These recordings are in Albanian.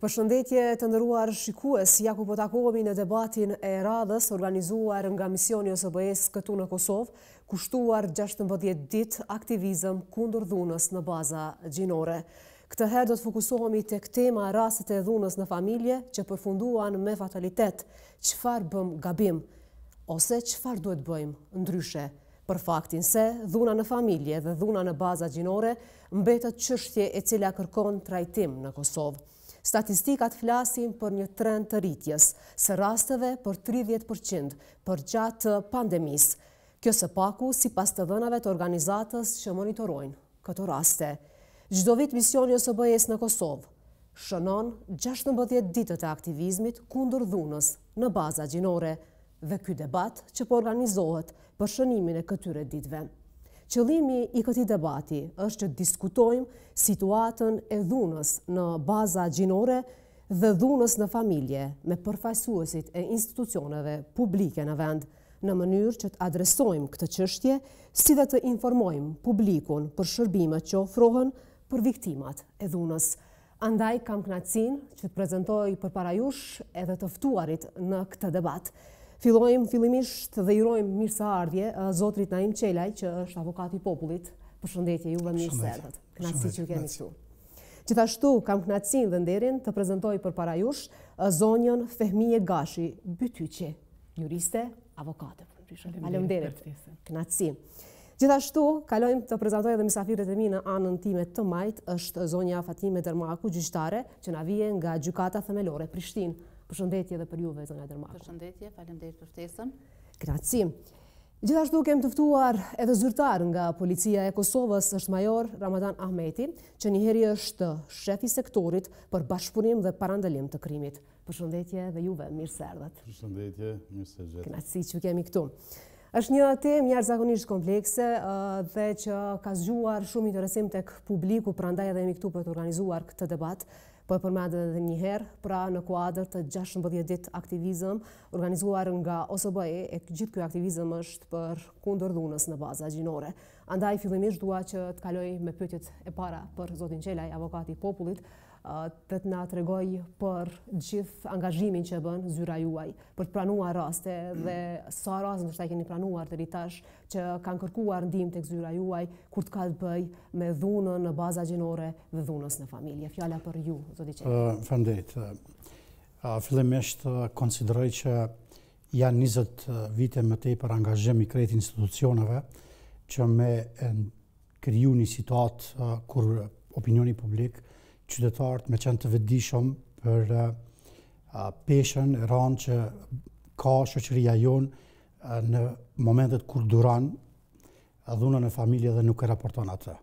Përshëndetje të nderuar shikues, ja ku po takohemi në debatin e radhës organizuar nga misioni OSBE-s këtu në Kosovë, kushtuar 16 ditë aktivizëm kundër dhunës në baza gjinore. Këtë herë do të fokusohemi tek tema rastet e dhunës në familje që përfunduan me fatalitet. Çfarë bëm gabim ose çfarë duhet bëjmë ndryshe? Për faktin se dhuna në familje dhe dhuna në baza gjinore mbetet çështje e cila kërkon trajtim në Kosovë. Statistikat flasin për një trend të rritjes, së rasteve për 30% për gjatë pandemisë. Kjo së paku sipas të dhënave të organizatës që monitorojnë këto raste. Çdo vit misioni OSBE-s në Kosovë shënon 16 ditët e aktivizmit kundër dhunës në baza gjinore dhe ky debat që po organizohet për shënimin e këtyre ditëve. Qëllimi i këtij debati është që diskutojmë situatën e dhunës në baza gjinore dhe dhunës në familje me përfaqësuesit e institucioneve publike në vend, në mënyrë që të adresojmë këtë çështje, si dhe të informojmë publikun për shërbimet që ofrohen për viktimat e dhunës. Andaj kam kënaqësinë që të prezantoj përpara jush edhe të ftuarit në këtë debat. Fillojmë fillimisht dhe urojmë mirëseardhje zotrit Naim Qelaj, që është avokati i popullit. Përshëndetje juve, mirëseardhje. Kënaqësi që kemi këtu. Gjithashtu kam kënaqësinë dhe nderin të prezantoj përpara jush zonjën Fehmije Gashi Bytyqi, juriste, avokate. Faleminderit. Kënaqësi. Gjithashtu kalojmë të prezantoj edhe mysafirët e mi në anën time të majt, është zonja Fatime Dermaku, gjyqtare, që na vije nga gjykata themelore Prishtinë. Përshëndetje dhe për juve, zonja Dermaku. Përshëndetje, faleminderit për ftesën. Grazie. Gjithashtu kem të ftuar edhe zyrtar nga Policia e Kosovës, është major Ramadan Ahmeti, që njëherë është shef i sektorit për bashkëpunim dhe parandalim të krimit. Përshëndetje dhe juve, mirëseardhët. Përshëndetje, mirësegjet. Kënaqësi që kemi këtu. Është një temë jashtëzakonisht komplekse dhe që ka zgjuar shumë interesim tek publiku, prandaj edhe jemi këtu për të organizuar këtë debat. Po e përmend edhe një herë, pra në kuadër të 16 ditë aktivizëm organizuar nga OSBE, e gjithë ky aktivizëm është për kundër dhunës në baza gjinore. Andaj fillimisht dua që të kaloj me pyetjet e para për zotin Qelaj, avokati i popullit, të na tregoj për gjithë angazhimin që bën zyra juaj për të pranuar raste dhe sa raste ndoshta keni pranuar deri tash që kanë kërkuar ndihmë tek zyra juaj kur të ka të bëj me dhunën në baza gjinore dhe dhunës në familje. Fjala për ju, zoti Qelaj. Faleminderit. Fillimisht konsideroj që janë 20 vite më tepër angazhim i krejt institucioneve që me kriju një situatë kur opinioni publik, qytetarët me qenë të vetëdijshëm për peshën e rënd që ka shoqëria jonë në momentet kur duran dhunën e familje dhe nuk e raporton atë.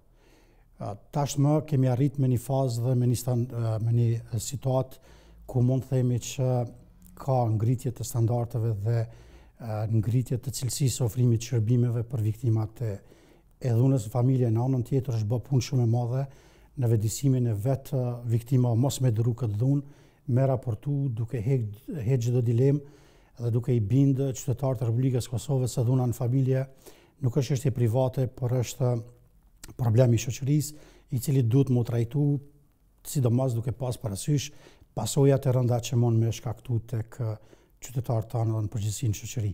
Tashmë kemi arrit me një fazë dhe me një situatë ku mund të themi që ka ngritje të standardeve dhe ngritje të cilësisë ofrimit shërbimeve për viktimat e dhunës në familje. Në anën tjetër është bë punë shumë e madhe në vetëdijsimin e vetë viktima mos me dëru këtë dhunë, me raportu duke heqë çdo dilemë dhe duke i bindë qytetarët e Republikës Kosovës se dhuna në familje nuk është çështje private, por është problemi i shoqërisë i cili duhet mu trajtu, sidomos duke pas parasysh pasojat e rënda që mund me shkaktu tek qytetarët tanë dhe në përgjithësi në shoqëri.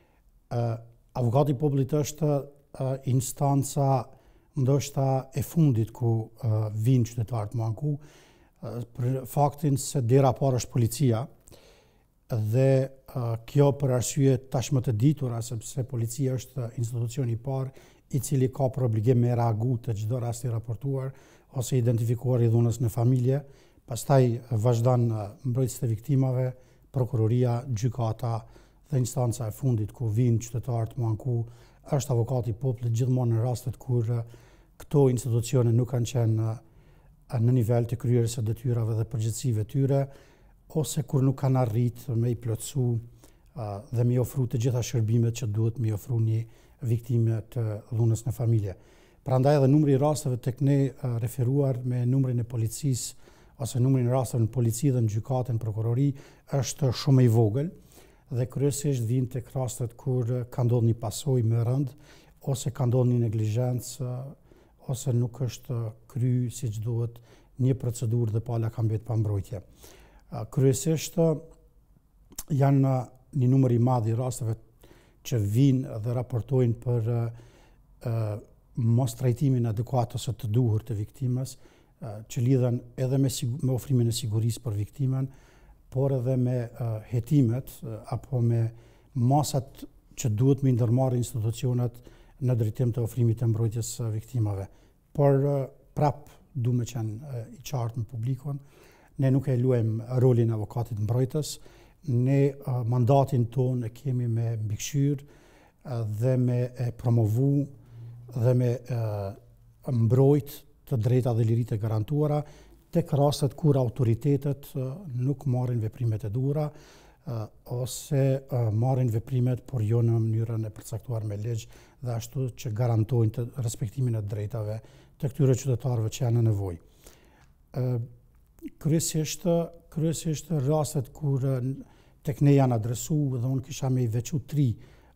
Avokati i popullit është instanca ndoshta e fundit ku vinë qytetarët më anku, për faktin se dera parë është policia dhe kjo për arsye tashmë të ditura, sepse policia është institucioni i parë i cili ka për obligim me reagu të çdo rast i raportuar ose identifikuar i dhunës në familje, pastaj vazhdon mbrojtësit e viktimave, prokuroria, gjykata dhe instanca e fundit ku vinë qytetarët më anku është avokati i popullit gjithmonë në rastet kur këto institucione nuk kanë qenë në nivel të kryerjes së detyrave dhe përgjegjësive tyre, ose kur nuk kanë arrit me i plotësu dhe me i ofru të gjitha shërbimet që duhet me i ofru një viktime të dhunës në familje. Prandaj edhe numri i rasteve tek ne referuar me numrin e policisë ose numrin e rasteve në polici dhe në gjykatë në prokurori është shumë i vogël dhe kryesisht vijnë tek rastet kur ka ndodhur një pasojë më rënd ose ka ndodhur një neglizhencë ose nuk është kry siç duhet një procedurë dhe pala ka mbet pa mbrojtje. Kryesisht janë një numër i madh i rasteve që vinë dhe raportojnë për mos trajtimin adekuat ose të duhur të viktimës, që lidhen edhe me ofrimin e sigurisë për viktimën, por edhe me hetimet apo me masat që duhet me ndërmarrë institucionet në drejtim të ofrimit të mbrojtjes viktimave. Por prap du me qenë i qartë në publikun, ne nuk e luajmë rolin avokatit mbrojtës, ne mandatin tonë e kemi me mbikëqyrë dhe me promovu dhe me mbrojt të drejta dhe lirit e garantuara, tek rastet kur autoritetet nuk marrin veprimet e duhura ose marrin veprimet por jo në mënyrën e përcaktuar me ligj dhe ashtu që garantojnë të respektimin e drejtave të këtyre qytetarëve që janë në nevojë. Kryesisht rastet kur tek ne janë adresu dhe unë kisha me i veçu 3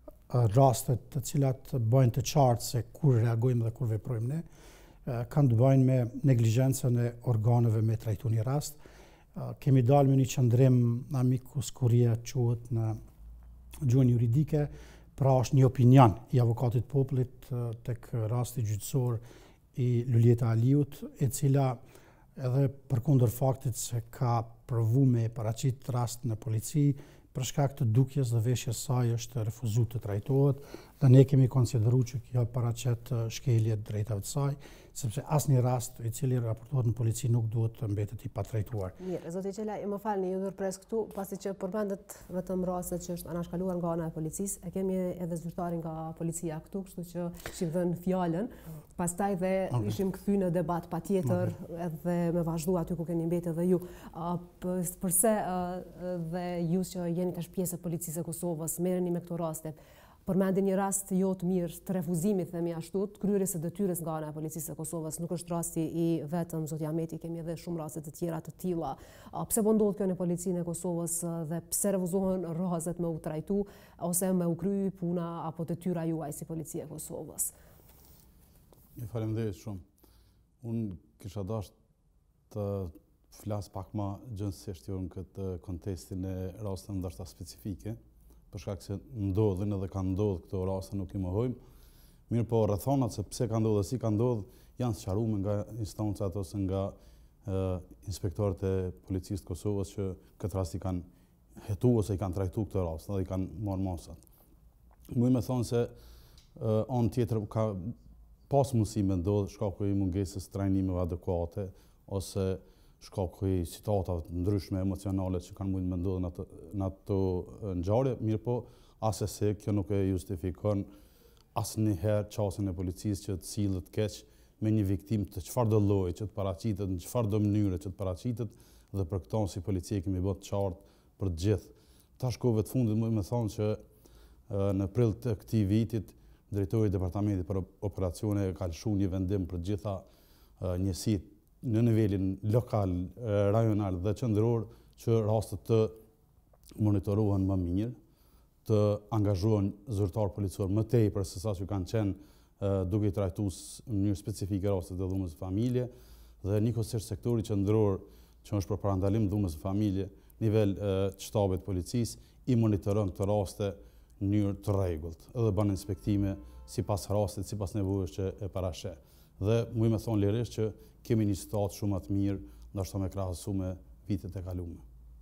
rastet të cilat bëjnë të qartë se kur reagojmë dhe kur veprojmë ne, kanë të bëjnë me neglizhencën e organeve me trajtu një rast. Kemi dalë me një qëndrim amicus curiae quhet në gjuhën juridike, pra është një opinion i avokatit popullit tek rasti gjyqësor i Luljeta Aliut, e cila edhe përkundër faktit se ka provu me paraqit rast në polici, për shkak të dukjes dhe veshjes saj është refuzuar të trajtohet dhe ne kemi konsideruar që kjo paraqet shkelje të drejtave të saj, sepse asnjë rast i cili raportohet në polici nuk duhet të mbetet i patrajtuar. Mirë, zoti Qela, më falni, ju ndërpres këtu, pasi që përmendet vetëm rastet që është anashkaluar nga ana e policisë, e kemi edhe zyrtarin nga policia këtu, kështu që ishim dhënë fjalën, pastaj dhe ishim kthy në debat patjetër edhe me vazhdu aty ku keni mbetë edhe ju. Përse dhe ju që jeni tash pjesë e policisë së Kosovës, merreni me këto raste? Përmendi një rast jo të mirë të refuzimit, themi ashtu, të kryerjes së detyrës nga ana e policisë së Kosovës. Nuk është rasti i vetëm zoti Ahmeti, kemi edhe shumë raste të tjera të tilla. Pse po ndodh kjo në policinë e Kosovës dhe pse refuzohen rastet me u trajtu ose me u kry puna apo detyra juaj si policia e Kosovës? Faleminderit shumë. Unë kisha dashur të flas pak më gjënsisht në këtë kontekstin e rasteve ndoshta specifike, për shkak se ndodhin edhe kanë ndodhur këto raste, nuk i mohojmë. Mirë po rrethonat se pse ka ndodhur dhe si ka ndodhur janë sqaruar nga instancat ose nga inspektorët e policisë të Kosovës që këtë rast i kanë hetuar ose i kanë trajtuar këtë rast dhe i kanë marrë masat. Muj me thonë se anë tjetër ka pas mundësi me ndodhë shkaku i mungesës trajnimeve adekuate ose shkaku i situatave ndryshme emocionale që kanë mundë me ndodhë në ato ngjarje, mirë po asese kjo nuk e justifikon asnjëherë qasjen e policisë që të sillet keq me një viktim të çfarëdo lloji që të paraqitet, në çfarëdo mënyre që të paraqitet, dhe për këto si policia kemi bërë të qartë për të gjithë. Tash kohëve të fundit më thonë që në prill të këtij vitit drejtori i departamentit për operacione ka lëshuar një vendim për gjitha njësitë në nivelin lokal, rajonal dhe qendror që rastet të monitorohen më mirë, të angazhohen zyrtar policor më tepër se sa që kanë qenë duke i trajtuar në mënyrë specifike rastet e dhunës së familje, dhe njëkohësisht sektori qendror që është për parandalim dhunës së familje, nivel shtabit policisë i monitoron këto raste në mënyrë të rregullt, edhe bën inspektime sipas rastit, sipas nevojës që e parasheh. Dhe muj me thonë lirisht që kemi një situatë shumë të mirë, ndoshta me krahasu me vitet e kaluara.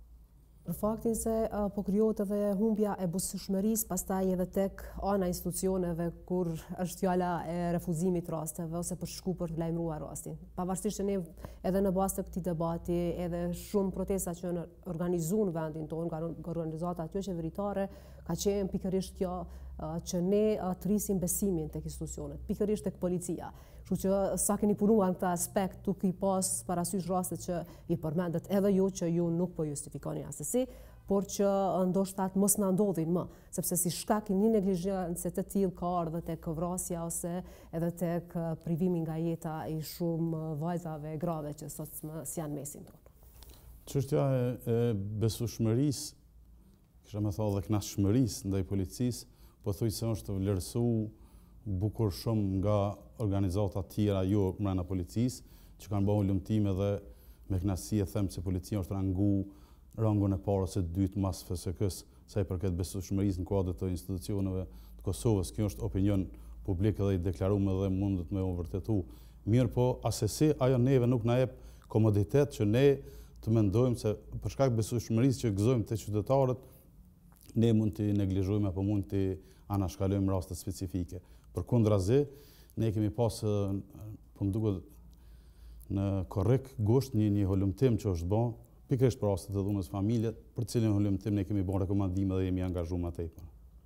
Për faktin se po krijohet edhe humbja e buzëqeshmërisë, pastaj edhe tek ana institucioneve kur është fjala e refuzimit rasteve ose për shku për të lajmëruar rastin. Pavarësisht që ne edhe në bazë të këtij debati, edhe shumë protesta që janë organizuar në vendin tonë nga organizata jo qeveritare, ka qenë pikërisht kjo që ne të rrisim besimin tek institucionet, pikërisht tek policia. Kështu që sa keni punuar në këtë aspekt, duke i pas parasysh rastet që i përmendet edhe ju që ju nuk po justifikoni asesi, por që ndoshta mos na ndodhin më, sepse si shkak i një neglizhence të tillë ka ardhur tek vrasja ose edhe tek privimi nga jeta i shumë vajzave grave që sot janë mesin tonë. Çështja e besueshmërisë, kisha më thënë edhe kënaqshmërisë ndaj policisë, pothuajse është vlerësuar bukur shumë nga organizata tjera jo brenda policisë, që kanë bëhu lumtime dhe me knasi e them se policia është rangu rangun e parë ose dytë mas FSK-s sa i përket besueshmërisë në kuadër të institucioneve të Kosovës. Kjo është opinion publik dhe i deklaruar dhe mundet me u vërtetu. Mirë po, asesi ajo neve nuk na jep komoditet që ne të mendojmë se për shkak besueshmërisë që gëzojmë te qytetarët, ne mund të neglizhojmë apo mund të anashkalojmë raste specifike. Përkundrazi, ne kemi pas, po më duket në korrekt gusht një holumtim që është bën pikërisht për rastet e dhunës familje, për cilin holumtim ne kemi bën rekomandime dhe jemi angazhuar më tepër.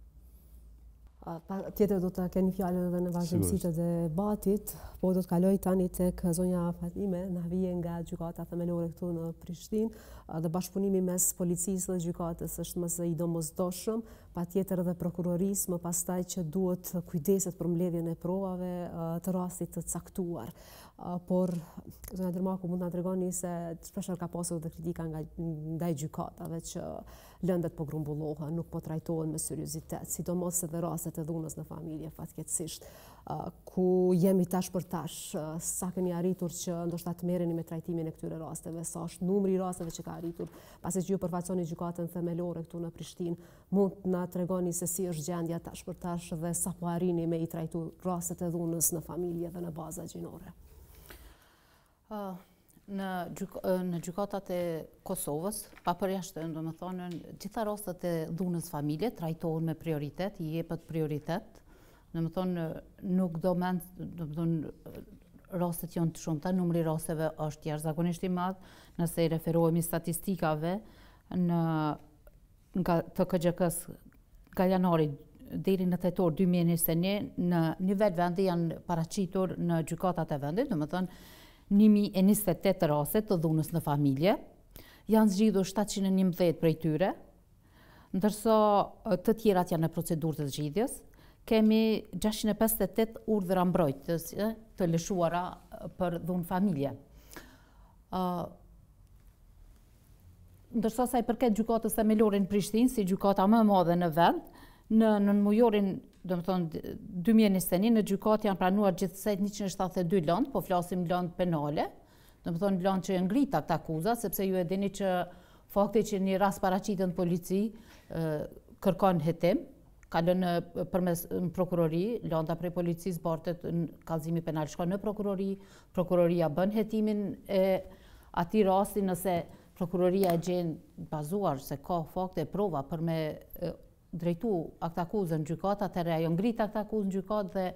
Tjetër do të keni fjallën edhe në vazhdimsi të debatit, po do të kaloj tani tek zonja Fatime, na vije nga gjykata themelore këtu në Prishtinë, dhe bashkëpunimi mes policisë dhe gjykatës është më së i domosdoshëm, patjetër edhe prokurorisë më pastaj që duhet kujdeset për mbledhjen e provave të rastit të caktuar. Por zonja Dermaku mund të na tregoni se shpesh ka pasur dhe kritika ndaj gjykatave që lëndet po grumbullohen, nuk po trajtohen me seriozitet, sidomos edhe rastet e dhunës në familje fatkeqësisht. Ku jemi tash për tash, sa keni arritur që ndoshta të merreni me trajtimin e këtyre rasteve, sa është numri i rasteve që ka arritur, pasi që ju përfaqësoni gjykatën themelore këtu në Prishtinë, mund të na tregoni se si është gjendja tash për tash dhe sa po arrini me i trajtuar rastet e dhunës në familje dhe në baza gjinore? Në gjykatat e Kosovës, pa përjashtën, do më thonë, gjitha rastet e dhunës familje trajtohen me prioritet, i jepet prioritet. Do më thonë, nuk do rastet janë të shumta, numri rasteve është jashtëzakonisht i madh, nëse i referohemi statistikave nga të KGK-s nga janari deri në tetor 2021 në nivel vendi janë paraqitur në gjykatat e vendit, do më thonë 1028 raste të dhunës në familje, janë zgjidhur 711 prej tyre, ndërsa të tjerat janë në procedurë të zgjidhjes. Kemi 658 urdhra mbrojtës të lëshuara për dhunë familje. Ndërsa sa i përket gjykatës themelore në Prishtinë, si gjykata më e madhe në vend, në mujorin, do më thonë, 2021, në gjykatë janë pranuar gjithsej 172 lëndë, po flasim lëndë penale, do më thonë lëndë që janë ngrita këta akuza, sepse ju e dini që fakti që një rast paraqiten në polici kërkon hetim, kalon përmes në prokurori, lënda prej policisë bartet në kallëzimi penal shkon në prokurori, prokuroria bën hetimin e atij rasti nëse prokuroria e gjen bazuar se ka fakte e prova për me drejtu akt akuzën në gjykat, atëherë ajo ngrit akt akuzën në gjykat dhe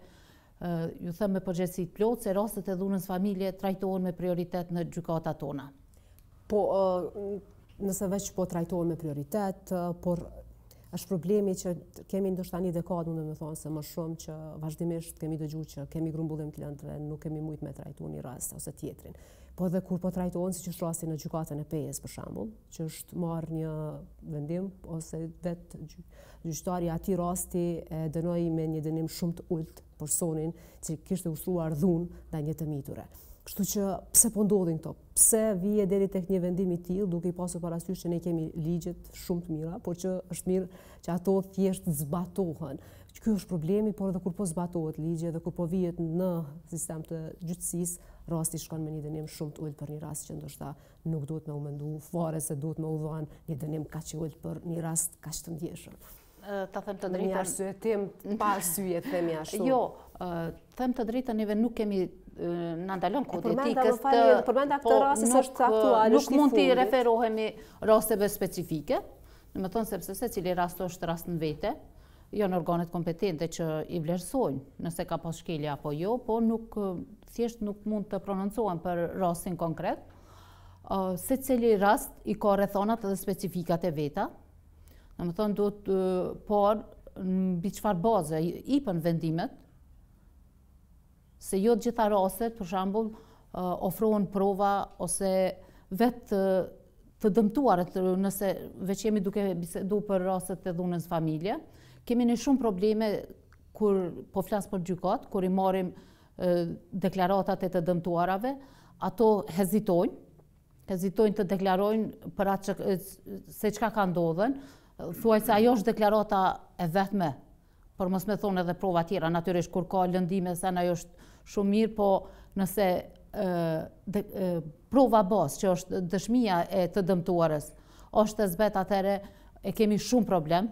ju them me përgjegjësi të plotë se rastet e dhunës familje trajtohen me prioritet në gjykatat tona. Po, nëse veç po trajtohen me prioritet, por është problemi që kemi ndoshta një dekadë, mund të thonë se më shumë që vazhdimisht kemi dëgjuar që kemi grumbullim të lëndëve, nuk kemi mujt me trajtu një rast ose tjetrin. Po edhe kur po trajtohen siç është rasti në gjykatën e Pejës për shembull, që është marrë një vendim ose vetë gjyqtari atij rasti e dënoi me një dënim shumë të ulët personin që kishte ushtruar dhunë ndaj një të miture. Kështu që pse po ndodhin këto? Pse vije deri tek një vendim i tillë, duke i pasur parasysh që ne kemi ligjet shumë të mira, por që është mirë që ato thjesht zbatohen. Ky është problemi, por edhe kur po zbatohet ligji dhe kur po vihet në sistem të gjyqësisë, rasti shkon me një dënim shumë të ulët për një rast që ndoshta nuk duhet me u mendu fare se duhet me u dhënë një dënim kaq i ulët për një rast kaq të ndjeshëm. Ta them të drejtën. Një arsyetim pa arsye themi ashtu. Jo, them të drejtën, neve nuk kemi na ndalon kodi etikës përmenda këtë rasti se është aktual, nuk mund të referohemi rasteve specifike, do të thonë sepse secili rast është rast në vete, janë organet kompetente që i vlerësojnë nëse ka pas shkelje apo jo, po thjesht nuk mund të prononcohen për rastin konkret. Secili rast i ka rrethonat dhe specifikat e veta. Do të thonë duhet por mbi çfarë baze i pën vendimet, se jo të gjitha rastet, për shembull, ofrohen prova ose vetë të dëmtuarët, nëse veç jemi duke bisedu për rastet e dhunës familje, kemi në shumë probleme kur po flas për gjykat, kur i marrim deklaratat e të dëmtuarave, ato hezitojnë të deklarojnë për atë se çka ka ndodhen, thuaj se ajo është deklarata e vetme, por mos me thonë edhe prova tjera, natyrisht kur ka lëndime se ajo është shumë mirë, po nëse prova bazë, që është dëshmia e të dëmtuarës, është të zbet atëre e kemi shumë problem,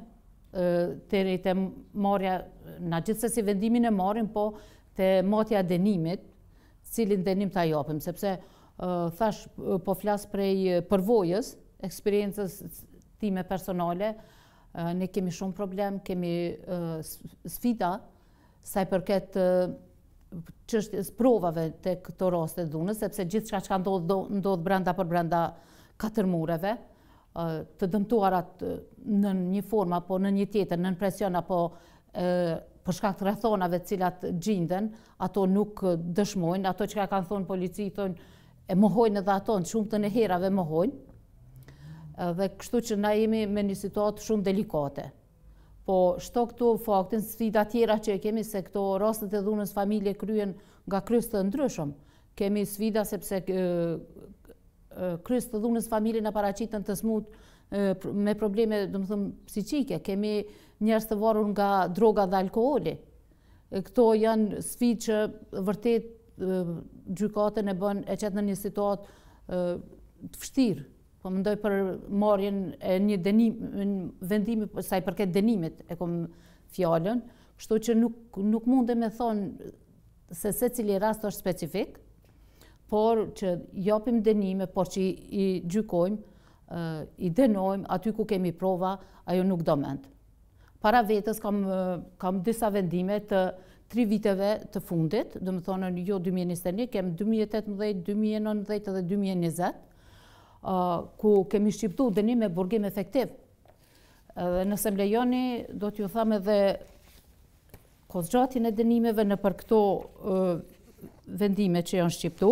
të marrja, na gjithsesi vendimin e marrim, po të matja dënimit, cilin dënim ta japim, sepse thash po flas prej përvojës, eksperiencës time personale, ne kemi shumë problem, kemi sfida sa i përket çështjes provave të këto raste dhunës, sepse gjithçka që ndodh brenda për brenda 4 mureve, të dëmtuarat në një formë apo në një tjetër, në presion apo për shkak të rrethonave të cilat gjinden, ato nuk dëshmojnë, ato që kanë thonë polici, thonë e mohojnë edhe ato, në shumtën e herave mohojnë. Dhe kështu që na jemi me një situatë shumë delikate. Po shto këtu faktin, sfida tjera që kemi, se këto rastet e dhunës familje kryen nga kryes të ndryshëm. Kemi sfida sepse kryes të dhunës familje në paraqiten të smut me probleme, domethënë, psiqike. Kemi njerëz të varur nga droga dhe alkooli. Këto janë sfidë që vërtet gjykatën e çet në një situatë të vështirë. Po mendoj për marrjen e një vendimi sa i përket dënimit e kom fjalën, kështu që nuk mundem me thonë se secili rast është specifik, por që japim dënime, por që i gjykojmë, i dënojmë aty ku kemi prova, ajo nuk do mend. Para vetës kam disa vendime të 3 viteve të fundit, do më thonë jo 2021, kem 2018, 2019 dhe 2020, ku kemi shqiptu dënim me burgim efektiv. Nëse më lejoni, do t'ju tham edhe kozgjatin e dënimeve në për këto vendime që janë shqiptu.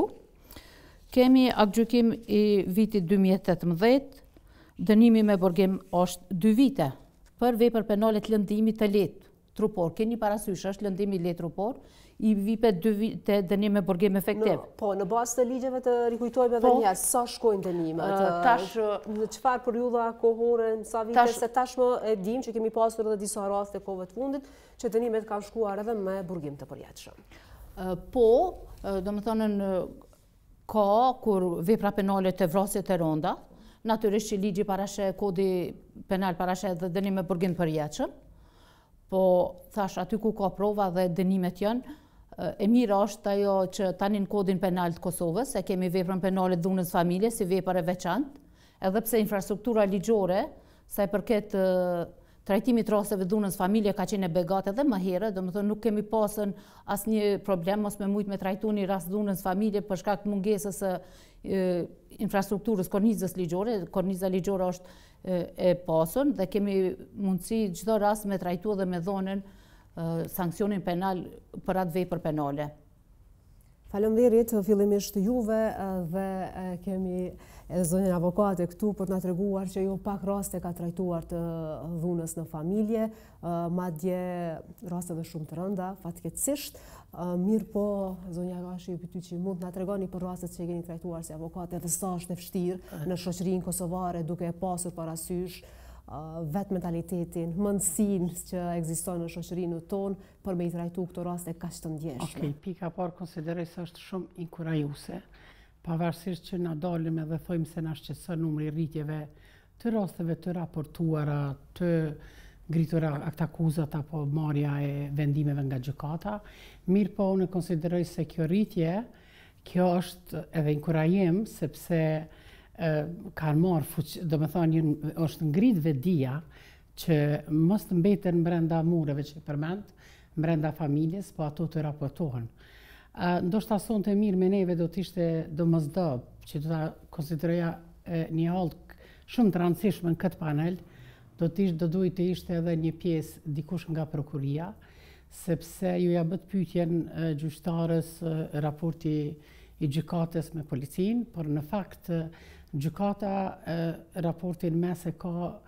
Kemi aktgjykim i vitit 2018, dënimi me burgim është 2 vite, për vepër penale të lëndimit të lehtë trupor. Keni parasysh është lëndimi i lehtë trupor, i vipet 2 vite dënim me burgim efektiv. Po, në bazë të ligjeve të rikujtojmë edhe një, sa shkojnë dënimet? Në çfarë periudha kohore, sa vite, se tashmë e dim që kemi pasur edhe disa raste kohëve të fundit, që dënimet kanë shkuar edhe me burgim të përjetshëm. Po, domethënë ka kur vepra penale të vrasjes të rënda, natyrisht që ligji parashe, kodi penal parashe dhe dënim me burgim të përjetshëm. Po, thash, aty ku ka prova dhe dënimet janë, e mira është ajo që tani në kodin penal të Kosovës, e kemi veprën penale dhunës familje si vepër e veçantë, edhe pse infrastruktura ligjore, sa i përket trajtimit rasteve dhunës familje ka qenë e begate edhe më herët, domethënë nuk kemi pasën asnjë problem mos me mujt me trajtu një rast dhunës familje për shkak të mungesës së infrastrukturës kornizës ligjore. Korniza ligjore është e pasur dhe kemi mundësi çdo rast me trajtu dhe me dhënën sankcionin penal për atë vepër penale. Faleminderit fillimisht juve dhe kemi edhe zonjën avokate këtu për të na treguar që jo pak raste ka trajtuar të dhunës në familje, madje rasteve shumë të rënda, fatkeqësisht. Mirë po, zonja Gashi, pyeti që mund të na tregoni për rastet që keni trajtuar si avokate dhe sa është e vështirë në shoqërinë kosovare duke e pasur parasysh vetë mentalitetin, mundësinë që ekziston në shoqërinë tonë për me i trajtu këto raste kaq të ndjeshme. Pika parë konsideroj se është shumë inkurajuese, pavarësisht që na dalim edhe thojmë se na shqetëson numri i rritjeve të rasteve të raportuara, të ngritura aktakuzat apo marrja e vendimeve nga gjykata. Mirë po, unë konsideroj se kjo rritje, kjo është edhe inkurajim, sepse kanë marrë fuqi, do me thonë, është ngrit vedia që mos të mbeten brenda mureve që përmend, brenda familjes, po ato të raportohen. Ndoshta sonte mirë me neve do t'ishte domosdoshmë që do ta konsideroja një hallë shumë të rëndësishme në këtë panel, do duhet të ishte edhe një pjesë dikush nga prokuria, sepse ju ja bët pyetjen gjyqtarës raporti i gjykatës me policinë, por në fakt gjykata raportin mes e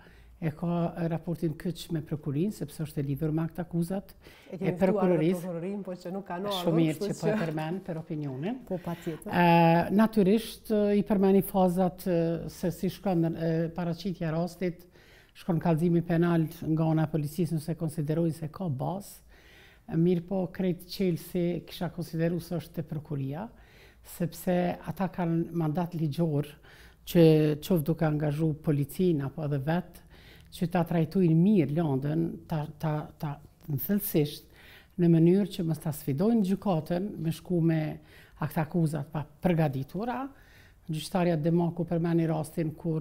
ka raportin kyç me prokurinë, sepse është e lidhur me aktakuzat e prokurorisë. Po që nuk kanë ardhur. Shumë mirë që po e përmend për opinionin. Po patjetër. Natyrisht i përmeni fazat se si shkon paraqitja rastit, shkon kallëzimi penal nga ana e policisë nëse konsiderojnë se ka bazë. Mirë po krejt qelsi kisha konsideru se është të prokuria, sepse ata kanë mandat ligjor që qoftë duke angazhu policinë apo edhe vetë, që ta trajtojnë mirë lëndën, ta në thellësisht, në mënyrë që mos ta sfidojnë gjykatën me shku me akuzat pa përgatitura. Gjyqtarja Demaku përmeni rastin kur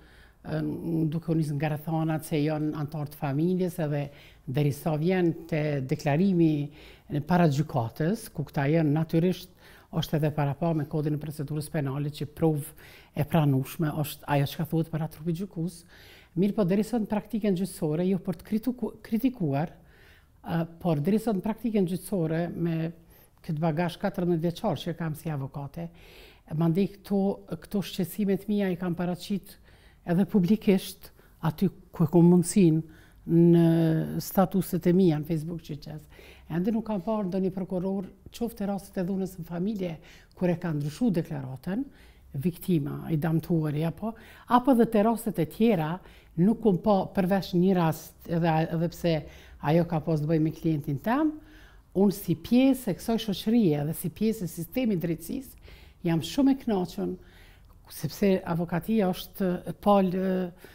duke u nisë nga rrethanat se janë anëtar të familjes edhe derisa vjen te deklarimi para gjykatës, ku këta janë natyrisht është edhe parapa me kodin e procedurës penale që provë e pranueshme është ajo që thuhet para trupit gjykues. Mirë po derisa në praktikën gjyqësore, jo për të kritikuar, por derisa në praktikën gjyqësore me këtë bagazh 14 vjeçar që kam si avokate, mandej këto shqetësimet mia i kam paraqit edhe publikisht aty ku e kam mundësinë në statuset e mia në Facebook që qes. Ende nuk kam parë ndonjë prokuror, qoftë rastet e dhunës në familje, kur e ka ndryshuar deklaratën, viktima, i damtuari, apo edhe të rastet e tjera, nuk kom pa përveç një rast, edhe pse ajo ka pas të bëjë me klientin tem, unë si pjesë e kësaj shoqërie dhe si pjesë e sistemit drejtësisë, jam shumë e kënaqur, sepse avokatia është palë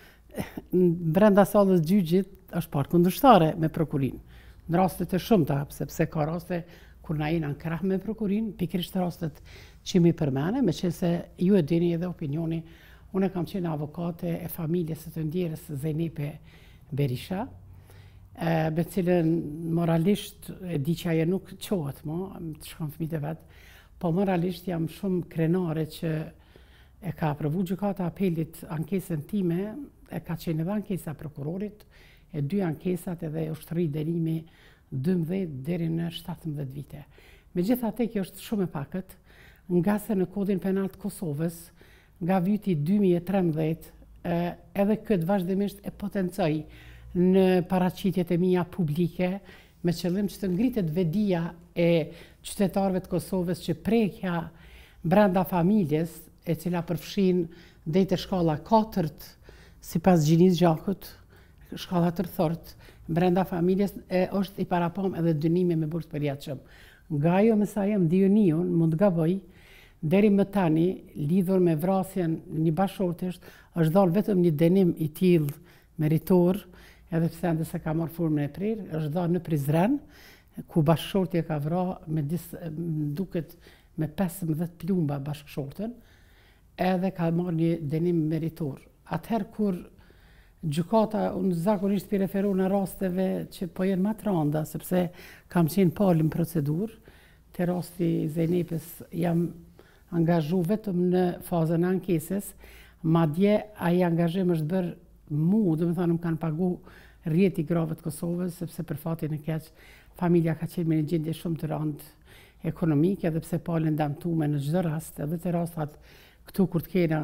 brenda sallës gjyqit, është parë kundërshtare me prokurin. Në rastet e shumta, sepse ka raste kur na jena në krah me prokurin, pikërisht rastet që mi përmene, me që se ju e dini edhe opinioni, unë kam qenë avokate e familjes së të ndjerës Zenepe Berisha, me cilën moralisht e di që ajo nuk qohet të shkon fëmijët e vet, po moralisht jam shumë krenare që e ka aprovu gjykata apelit ankesën time, e ka qenë edhe ankesa prokurorit, e 2 ankesat edhe ushtri dënimi 12 deri në 17 vite. Megjithatë, kjo është shumë e pakët, nga se në kodin penal të Kosovës, nga viti 2013, edhe këtë vazhdimisht e potencoj në paraqitjet e mia publike, me qëllim që të ngritet vedia e qytetarëve të Kosovës që prekja brenda familjes, e cila përfshin deri te shkalla 4 sipas Gjinis Gjakut, shkalla tërthort, brenda familjes është i parapam edhe dënimi me burg të përjetshëm. Nga ajo me sa jam dioniun, mund gaboj, deri më tani, lidhur me vrasjen një bashkëshortesh, është dhënë vetëm një dënim i tillë meritor, edhe pse ende se ka marrë formën e prerë, është dhënë në Prizren, ku bashkëshortja ka vrarë duket me 15 plumba bashkëshortën, edhe ka marrë një dënim meritor. Atëherë kur gjykata, unë zakonisht pi referu në rasteve që po jenë më të rënda, sepse kam qenë palë në procedurë, te rasti Zenepes jam angazhu vetëm në fazën e ankesës, madje ai angazhim është bërë mu, do të thonë më kanë pagu rrjeti grave të Kosovës, sepse për fatin e keq, familja ka qenë me një gjendje shumë të rëndë ekonomike, edhe pse palën damtume në çdo rast, edhe te rastat këtu kur të kena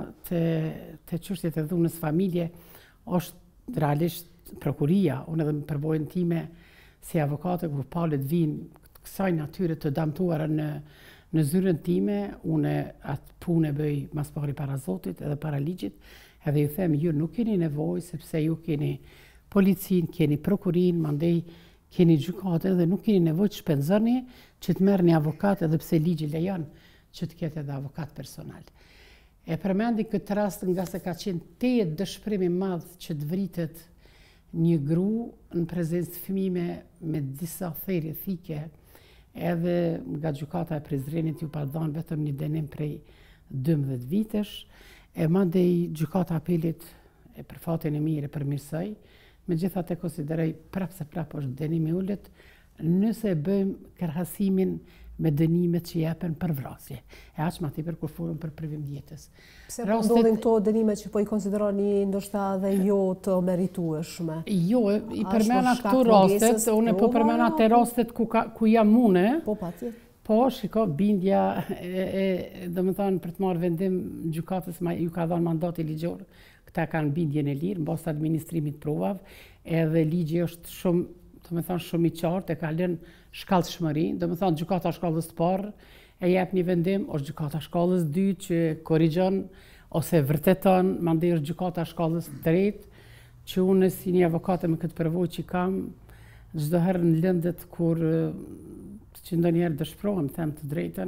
te çështjet e dhunës familje, është realisht prokuria, unë edhe më përbojnë time si avokate, kur palët vinë kësaj natyre të damtuara në zyrën time, unë atë punë e bëj mas pari para Zotit edhe para ligjit, edhe ju them, ju nuk keni nevojë, sepse ju keni policin, keni prokurin, mandej keni gjykate dhe nuk keni nevojë të shpenzoni që të merrni avokat edhe pse ligji lejon që të ketë edhe avokat personal. E përmendi këtë rast nga se ka qenë tejet dëshpërim i madh që të vritet një gru në prezencë të fëmijëve me disa thirrje thike, edhe nga gjykata e Prizrenit ju pa dhënë vetëm një dënim prej 12 vitesh, e mandej gjykata apelit e për fatin e mirë e përmirësoi, megjithatë e konsideroj prapë se prapë është dënim i ulët, nëse bëjmë krahasimin me dënimet që jepen për vrasje. E aq më tepër kur folëm për privim jetës. Pse po ndodhin këto dënimet që po i konsideroni ndoshta dhe jo të meritueshme? Jo, i përmena këto rastet, unë po përmena te rastet ku jam une. Po patjetër. Po, shiko, bindja domethënë për të marrë vendim gjykatës ju ka dhënë mandati ligjor, këta kanë bindjen e lirë mbas administrimit provave, edhe ligji është shumë, domethënë shumë i qartë, e ka lënë shkallëshmëri, domethënë gjykata shkallës të parë e jep një vendim, është gjykata shkallës 2 që korrigjon ose vërteton, mandej është gjykata shkallës 3 që unë si një avokate me këtë përvojë që kam çdo herë në lëndet kur që ndonjëherë dëshpërohem, them të drejtën,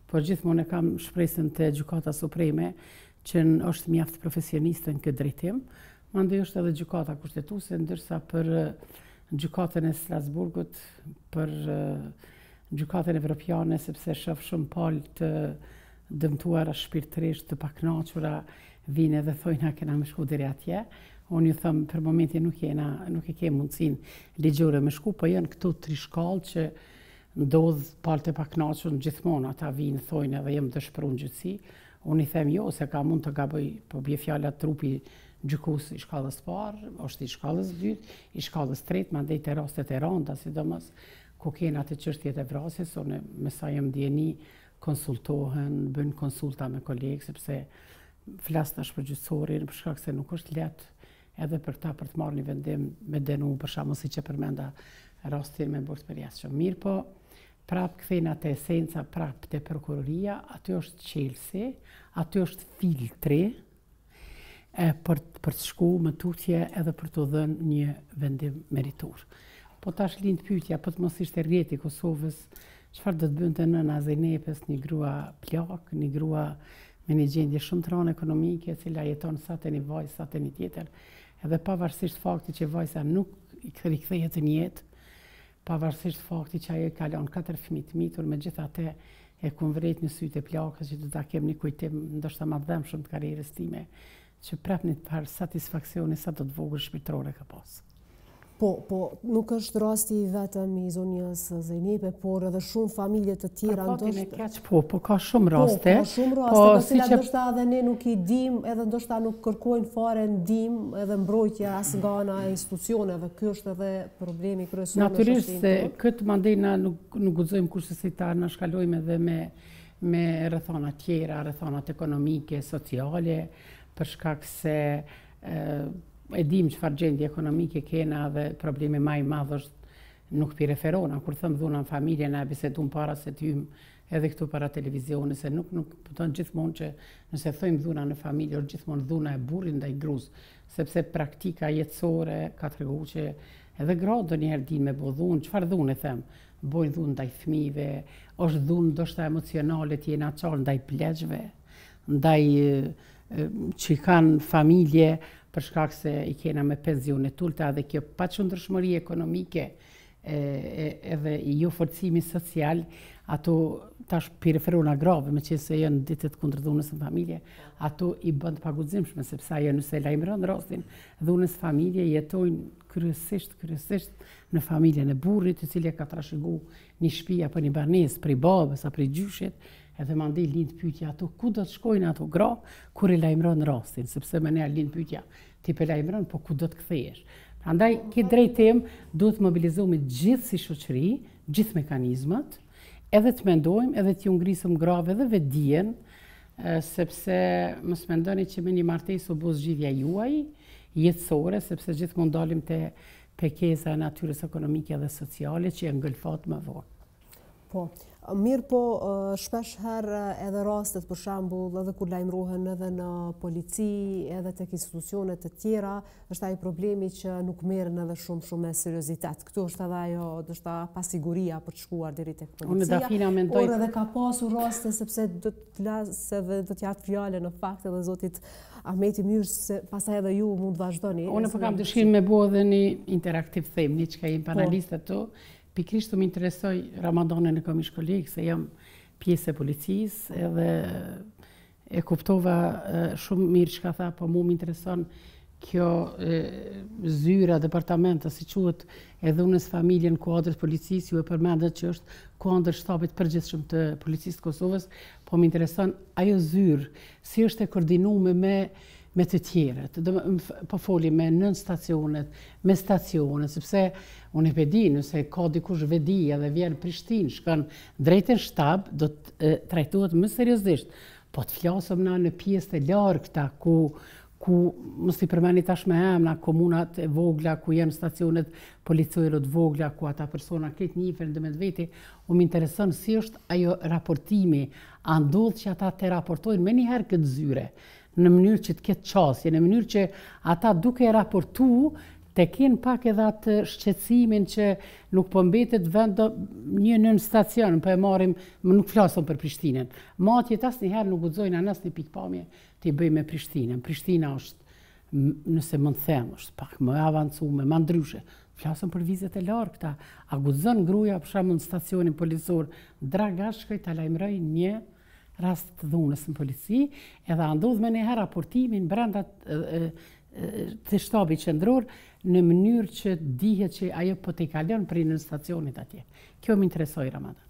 por gjithmonë e kam shpresën të Gjykata Supreme që është mjaft profesioniste në këtë drejtim. Mandej është edhe Gjykata Kushtetuese, ndërsa për Gjykatën e Strasburgut, për Gjykatën Evropiane, sepse shoh shumë palë të dëmtuara shpirtërisht, të pakënaqura, vinë edhe thojnë kena më shku deri atje. Unë ju thëmë, për momentin nuk e ke mundësin ligjore me shku, po janë këto 3 shkallë që ndodhë palë të pakënaqur gjithmonë, ata vinë, thojnë edhe jem dëshpëruar në gjyqësi. Unë i them jo, se ka mund të gaboj, po bje fjala trupi gjykus i shkallës parë, është i shkallës dytë, i shkallës tretë, mandej të rastet e randa, sidomos ku kena të çështjet e vrasjes, unë me sa jem ndjeni konsultohen, bën konsulta me kolegë, sepse flas tash për gjyqësorin, për shkak se nuk është lehtë edhe për ta për të marrë një vendim me denu, për shkakun siç e përmenda rastin me burg të përjashtë. Mirë po, prap kthejnë atë esenca, prap te prokuroria, aty është qelsi, aty është filtri, për të shku më tutje edhe për të dhënë një vendim meritor. Po tash lind pyetja, po të mos ishte rrjeti i Kosovës, çfarë do të bënte nëna Zejnepes, një grua plak, një grua me një gjendje shumë të rëndë ekonomike, e cila jeton sa te një vajzë, sa te një tjetër, edhe pavarësisht faktit që vajza nuk i rikthehet në jetë, pavarësisht faktit që ajo ka lënë 4 fëmijë të mitur, megjithatë e konvret në sytë e plakës që do ta kem një kujtim ndoshta më dëmshëm të karrierës time, që prap një par satisfaksioni sa do të vogël shpirtërore ka pas. Po, nuk është rasti vetëm i zonjës Zejnepe, por edhe shumë familje të tjera po ka shumë raste. Po, ka shumë raste, të cilat ndoshta edhe ne nuk i dim, edhe ndoshta nuk kërkojnë fare ndim, edhe mbrojtje as nga ana e institucioneve. Ky është edhe problemi kryesor. Natyrisht se këtë mandej na nuk guxojmë kurse si ta na shkalojmë edhe me rrethana tjera, rrethonat ekonomike, sociale, për shkak se e dim çfarë gjendje ekonomike kena dhe problemi më i madh është nuk pi referona. Kur thëm dhuna në familje, na bisedum para se të hym edhe këtu para televizionit, se nuk pëton gjithmonë që nëse thojmë dhuna në familje, është gjithmonë dhuna e burrit ndaj grus, sepse praktika jetësore ka treguar që edhe gratë ndonjëherë dinë me bë dhunë, çfarë dhunë them? Bojnë dhunë ndaj fëmijëve, është dhunë ndoshta emocionale të jena çon ndaj pleqve, ndaj që kanë familje për shkak se i kena me pensione tulta, dhe kjo paqëndrueshmëri ekonomike edhe jo forcimi social, ato tash pi referona grave, me që se janë ditët kundër dhunës në familje, ato i bën të paguximshme, sepse ajo nëse lajmëron rastin dhunës familje, jetojnë kryesisht në familjen e burrit, i cili ka trashëguar një shtëpi apo një banesë prej babës apo prej gjyshit, edhe mandej lind pyetja ato ku do të shkojnë ato gra kur i lajmëron rastin, sepse më ne lind pyetja ti pe lajmëron, po ku do të kthehesh. Prandaj këtë drejtim duhet të mobilizohemi gjithë si shoqëri, gjithë mekanizmat, edhe të mendojmë, edhe të ngrisëm grave dhe vetdijen, sepse mos mendoni që me një martesë u bë zgjidhja juaj jetësore, sepse gjithmonë dalim te pekesa e natyrës ekonomike dhe sociale që janë ngëlfat më vonë. Po, mirë po, shpesh herë edhe rastet për shembull edhe kur lajmërohen edhe në polici, edhe tek institucionet të tjera, është ai problemi që nuk merren edhe shumë me seriozitet. Këtu është edhe ajo, ndoshta pasiguria për të shkuar deri tek policia. Unë Dafina mendoj. Por edhe ka pasur raste sepse do të las edhe do të jap fjalën në fakt edhe zotit Ahmeti Myrë, se pastaj edhe ju mund të vazhdoni. Unë po kam dëshirë me bëu edhe një interaktiv them, një çka jemi panelistët këtu. Pikrisht më interesoj Ramadanën e kam ish kolegë, se jam pjesë e policisë, edhe e kuptova shumë mirë çka tha, po mu më intereson kjo zyra departamenta, si quhet e dhunës familje në kuadrët policisë, ju e përmendet që është kuadër shtabit përgjithshëm të policisë të Kosovës, po më intereson ajo zyrë, si është e koordinuar me të tjerët, po foli me nën stacionet, me stacionet, sepse unë e pedi, nëse ka dikush vedi edhe vjen Prishtinë, shkon drejt në shtab, do të trajtohet më seriozisht. Po të flasëm na në pjesët e largëta ku mos i përmeni tash me emra, komunat e vogla ku janë stacionet policore të vogla, ku ata persona këtë njihen dhe me veti, më intereson si është ajo raportimi, a ndodh që ata të raportojnë me njëherë këtë zyre, në mënyrë që të ketë qasje, në mënyrë që ata duke raportu te kenë pak edhe atë shqetësimin që nuk po mbetet vend një nën stacion, po e marrim, më nuk flasim për Prishtinën. Matjet asnjëherë nuk guxojnë anas një pikpamje të i bëjmë me Prishtinën. Prishtina është, nëse mund të them, është pak më e avancuar, më ndryshe. Flasëm për vizet e largëta. A guxon gruaja për shembull në stacionin policor Dragash shkoj ta lajmëroj një rast të dhunës në polici, edhe ndodh më njëherë raportimin brenda të shtabit qendror në mënyrë që dihet që ajo po t'i kalon prej në stacionit atje. Kjo më interesoi Ramadan.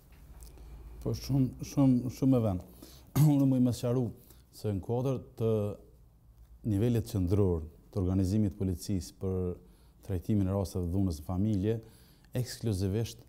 Po shumë e vend. Unë më sqaru se në kuadër të nivelit qendror të organizimit të policisë për trajtimin e rasteve të dhunës në familje, ekskluzivisht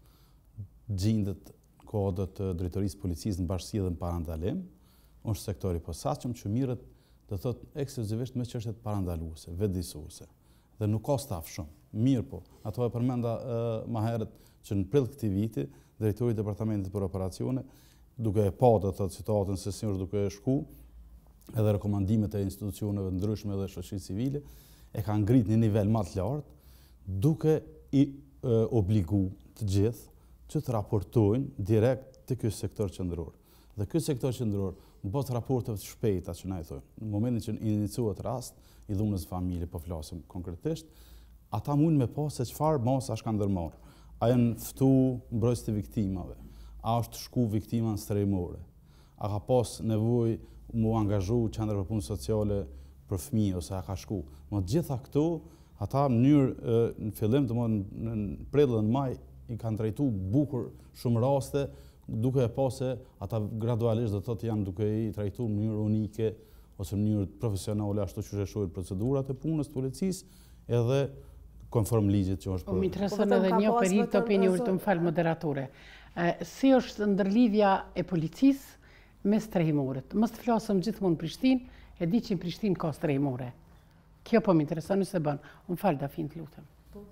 gjendet kodët të drejtorisë policisë në bashkësi dhe në parandalim, është sektori posaçëm që mirët do thot ekskluzivisht me çështjet parandaluese, vetëdijsuese. Dhe nuk ka staf shumë. Mirë po, ato e përmenda më herët që në prill këtij viti, drejtori i departamentit për operacione, duke e pa do thot situatën se si është duke e shku, edhe rekomandimet e institucioneve ndryshme dhe shoqërisë civile, e ka ngrit në nivel më të lartë, duke i obligu të gjithë që të raportojnë direkt të ky sektor qendror. Dhe ky sektor qendror, në bazë raporteve të shpejta që na i thonë, në momentin që iniciuohet rast i dhunës familje, po flasim konkretisht, ata mund me pas se çfarë masa është ka ndërmarrë. A janë ftu mbrojtës të viktimave? A është shku viktima në strehimore? A ka pas nevojë mu angazhu qendra për punë sociale për fëmijë ose a ka shku? Më gjitha këto, ata në mënyrë në fillim, domethënë në prill dhe në maj i kanë trajtuar bukur shumë raste, duke e pa se ata gradualisht do thotë janë duke i trajtuar në mënyrë unike ose në mënyrë profesionale ashtu që shohin procedurat e punës të policisë edhe konform ligjit që është. Më intereson edhe një periudhë të opinionit, të më fal moderatore. Si është ndërlidhja e policisë me strehimoret? Mos të flasëm gjithmonë Prishtinë, e di që në Prishtinë ka strehimore. Kjo po më intereson nëse bën. Më fal Dafin, të lutem.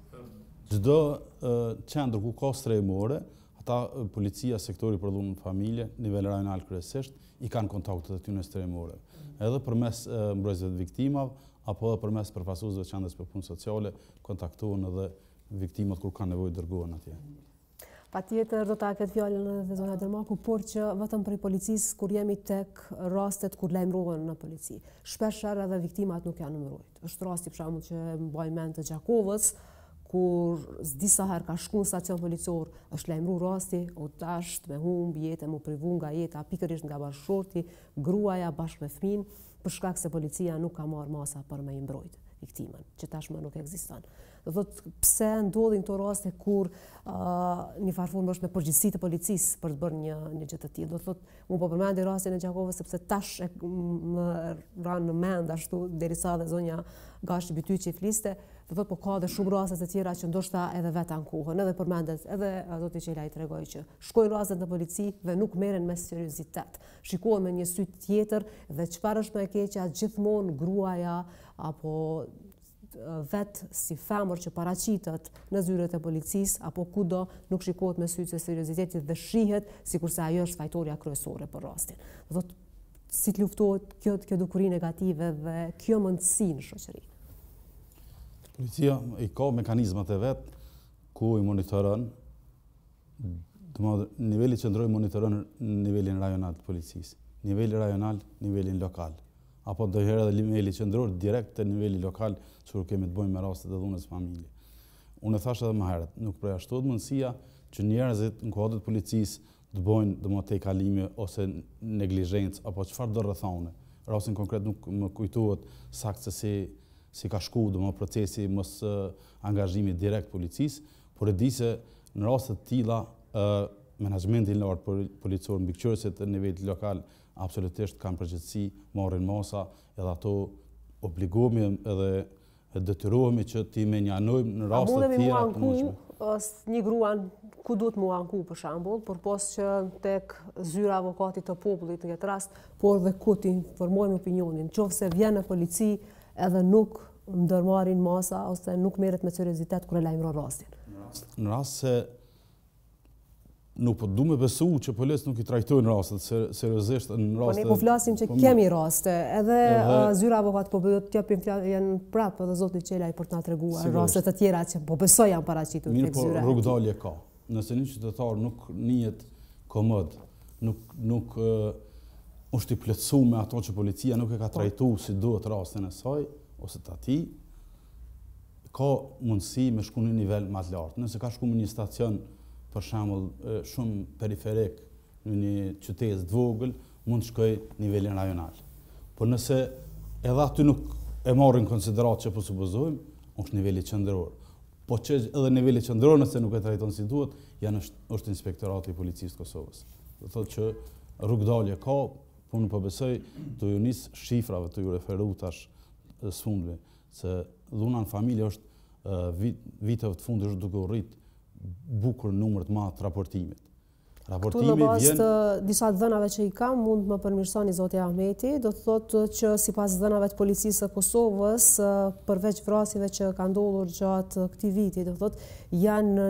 Çdo qendër ku ka strehimore, ata policia, sektori për dhunën në familje, nivel rajonal kryesisht, i kanë kontaktet e tyre strehimore. Edhe përmes mbrojtësve të viktimave, apo edhe përmes përfaqësuesve të qendrës për punë sociale, kontaktohen edhe viktimat kur kanë nevojë dërgohen atje. Patjetër do ta ketë fjalën edhe zona Dermaku, por që vetëm për policisë kur jemi tek rastet kur lajmërohen në polici. Shpeshherë edhe viktimat nuk janë numëruar. Është rasti për shembull që mbaj mend të Gjakovës, kur disa herë ka shku në stacion policor, është lajmëruar rasti, u dasht me humb jetën, u privu nga jeta pikërisht nga bashkëshorti, gruaja bashkë me fëmin, për shkak se policia nuk ka marrë masa për me i mbrojt viktimën, që tashmë nuk ekziston. Do thotë pse ndodhin këto raste kur një farformë është me përgjegjësi të policisë për të bërë një gjë të tillë. Do thotë unë po përmendi rastin e Gjakovës sepse tash më ran në mend ashtu derisa dhe zonja Gashi Bytyçi fliste, do thotë po ka edhe shumë raste të tjera që ndoshta edhe vetë ankohen, edhe përmendet edhe ato që ai tregoi që shkojnë rastet në polici dhe nuk merren me seriozitet. Shikohen me një sy tjetër dhe çfarë është më e keqja, gjithmonë gruaja apo vetë si femër që paraqitet në zyret e policisë apo kudo nuk shikohet me sy të seriozitetit dhe shihet sikurse ajo është fajtorja kryesore për rastin. Do thotë si të luftohet kjo dukuri negative dhe kjo mundësi në shoqëri. Policia i ka mekanizmat e vet ku i monitoron, niveli qendror monitoron nivelin rajonal të policisë, niveli rajonal, nivelin lokal. Apo ndonjëherë edhe niveli qendror direkt te niveli lokal, kur kemi të bëjmë me rastet e dhunës familje. Unë e thash edhe më herët, nuk përjashtohet mundësia që njerëzit në kuadër të policisë të bëjnë domosdoshmë kalime ose neglizhencë apo çfarë do rrethone. Rastin konkret nuk më kujtohet saktë se si ka shku domosdoshmë procesi mos angazhimi direkt policisë, por e di se në raste të tilla menaxhmenti i lartë policor mbikëqyrësit të nivelit lokal absolutisht kanë përgjegjësi, marrin masa, edhe ato obligohemi edhe detyrohemi që ti menjanojmë në raste të tjera të mundshme. Një gruan ku duhet mu anku për shembull, përpos që tek zyra avokatit të popullit në këtë rast, por dhe ku ti informojmë opinionin, nëse vjen në polici edhe nuk ndërmarrin masa ose nuk merret me seriozitet kur e lajmëron rastin. Në rast se nuk po du me besu që policia nuk i trajtojnë rastet seriozisht në Po raste. ne po flasim që kemi raste, edhe zyra avokat po bëjë t'japim janë prapë edhe zoti Qelaj për t'na treguar raste të tjera që po besoj janë paraqitur tek zyra. Mirë, po rrugdalje ka. Nëse një qytetar nuk njihet komod, nuk është i plotësuar me ato që policia nuk e ka trajtuar si duhet rastin e saj ose të atij, ka mundësi me shku në nivel më të lartë. Nëse ka shku në një stacion për shembull shumë periferik në një qytet të vogël, mund të shkoj në nivelin rajonal. Por nëse edhe aty nuk e marrin konsiderat që po supozojmë, është niveli qendror. Po që edhe niveli qendror nëse nuk e trajton si duhet, është inspektorati i policisë të Kosovës. Do thotë që rrugdalje ka, po nuk po besoj të ju nis shifrave të ju referu tash së se dhuna në familje është viteve të fundit është duke u rrit bukur numër të madh të raportimit. Këtu në bazë të disa dhënave që i kam, mund më përmirësoni zoti Ahmeti, do të thotë që sipas dhënave të policisë së Kosovës, përveç vrasjeve që kanë ndodhur gjatë këtij viti, do të thotë janë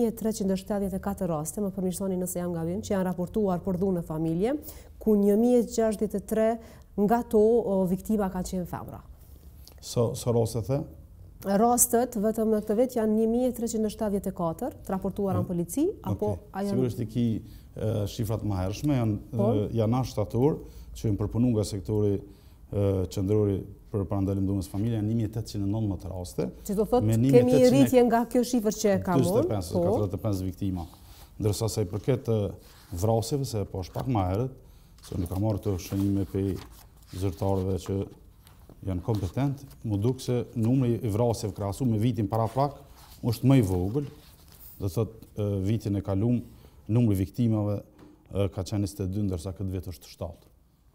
1374 raste, më përmirësoni nëse jam gabim, që janë raportuar për dhunë në familje, ku 1063 nga to viktima kanë qenë femra. Sa raste the? Rastet vetëm në këtë vit janë 1374 të raportuara në polici, apo sigurisht i ki shifrat më hershme, janë shtator që janë përpunu nga sektori qendrori për parandalim dhunës familje, janë 1819 raste. Që do thotë kemi rritje nga kjo shifër që e kam unë. 45 viktima. Ndërsa sa i përket vrasjeve, se po është pak më herët, se nuk ka marrë të shënime për zyrtarëve që janë kompetent, më duk se numri i vrasjeve krahasu me vitin paraprak është më i vogël, do thotë vitin e kalum, numri viktimave ka qenë 22, ndërsa këtë vit është 7.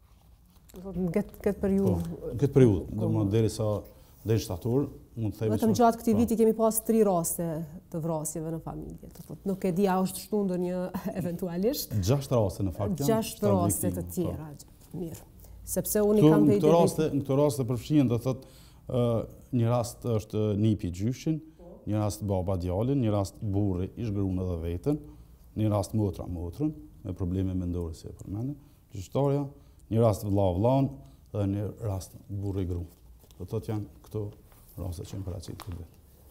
Në këtë periudhë? Në këtë periudhë, do më deri shtator, mund të themi. Vetëm gjatë këtij viti kemi pas 3 raste të vrasjeve në familje. Do thotë nuk e di a është shtu ndonjë eventualisht. 6 raste në fakt janë. 6 raste të tjera. Mirë. Sepse unë i kam në këto raste përfshihen, do thotë një rast është nipi gjyshin, një rast baba djalin, një rast burri ish gruan edhe veten, një rast motra motrën me probleme mendore si e përmendëm, gjyqtarja, një rast vëlla vllaun dhe një rast burri gruan. Do thotë janë këto raste që janë paraqitur këtë vit.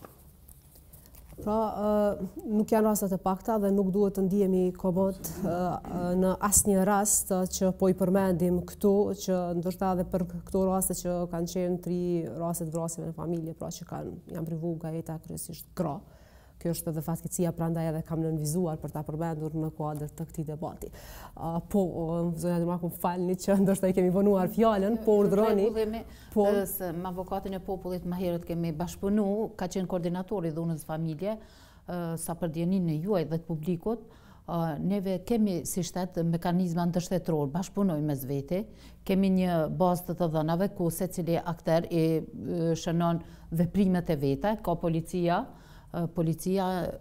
Pra, nuk janë rastet e pakta dhe nuk duhet të ndihemi komod në asnjë rast që po i përmendim këtu, që ndoshta edhe për këto raste që kanë qenë 3 raste të vrasjeve në familje, pra që janë privu nga jeta kryesisht gra. Kjo është edhe fatkeqësia, prandaj edhe kam nënvizuar për ta përmendur në kuadër të këtij debati. Po, zonja Dirmaku, më falni që ndoshta i kemi vonuar fjalën, po urdhroni. Se me avokatin e popullit më herët kemi bashkëpunu, ka qenë koordinatori dhunës familje, sa për djenin e juaj dhe të publikut, neve kemi si shtet mekanizma ndërshtetëror, bashkëpunojmë mes vete, kemi një bazë të dhënave ku secili akter i shënon veprimet e veta, ka policia,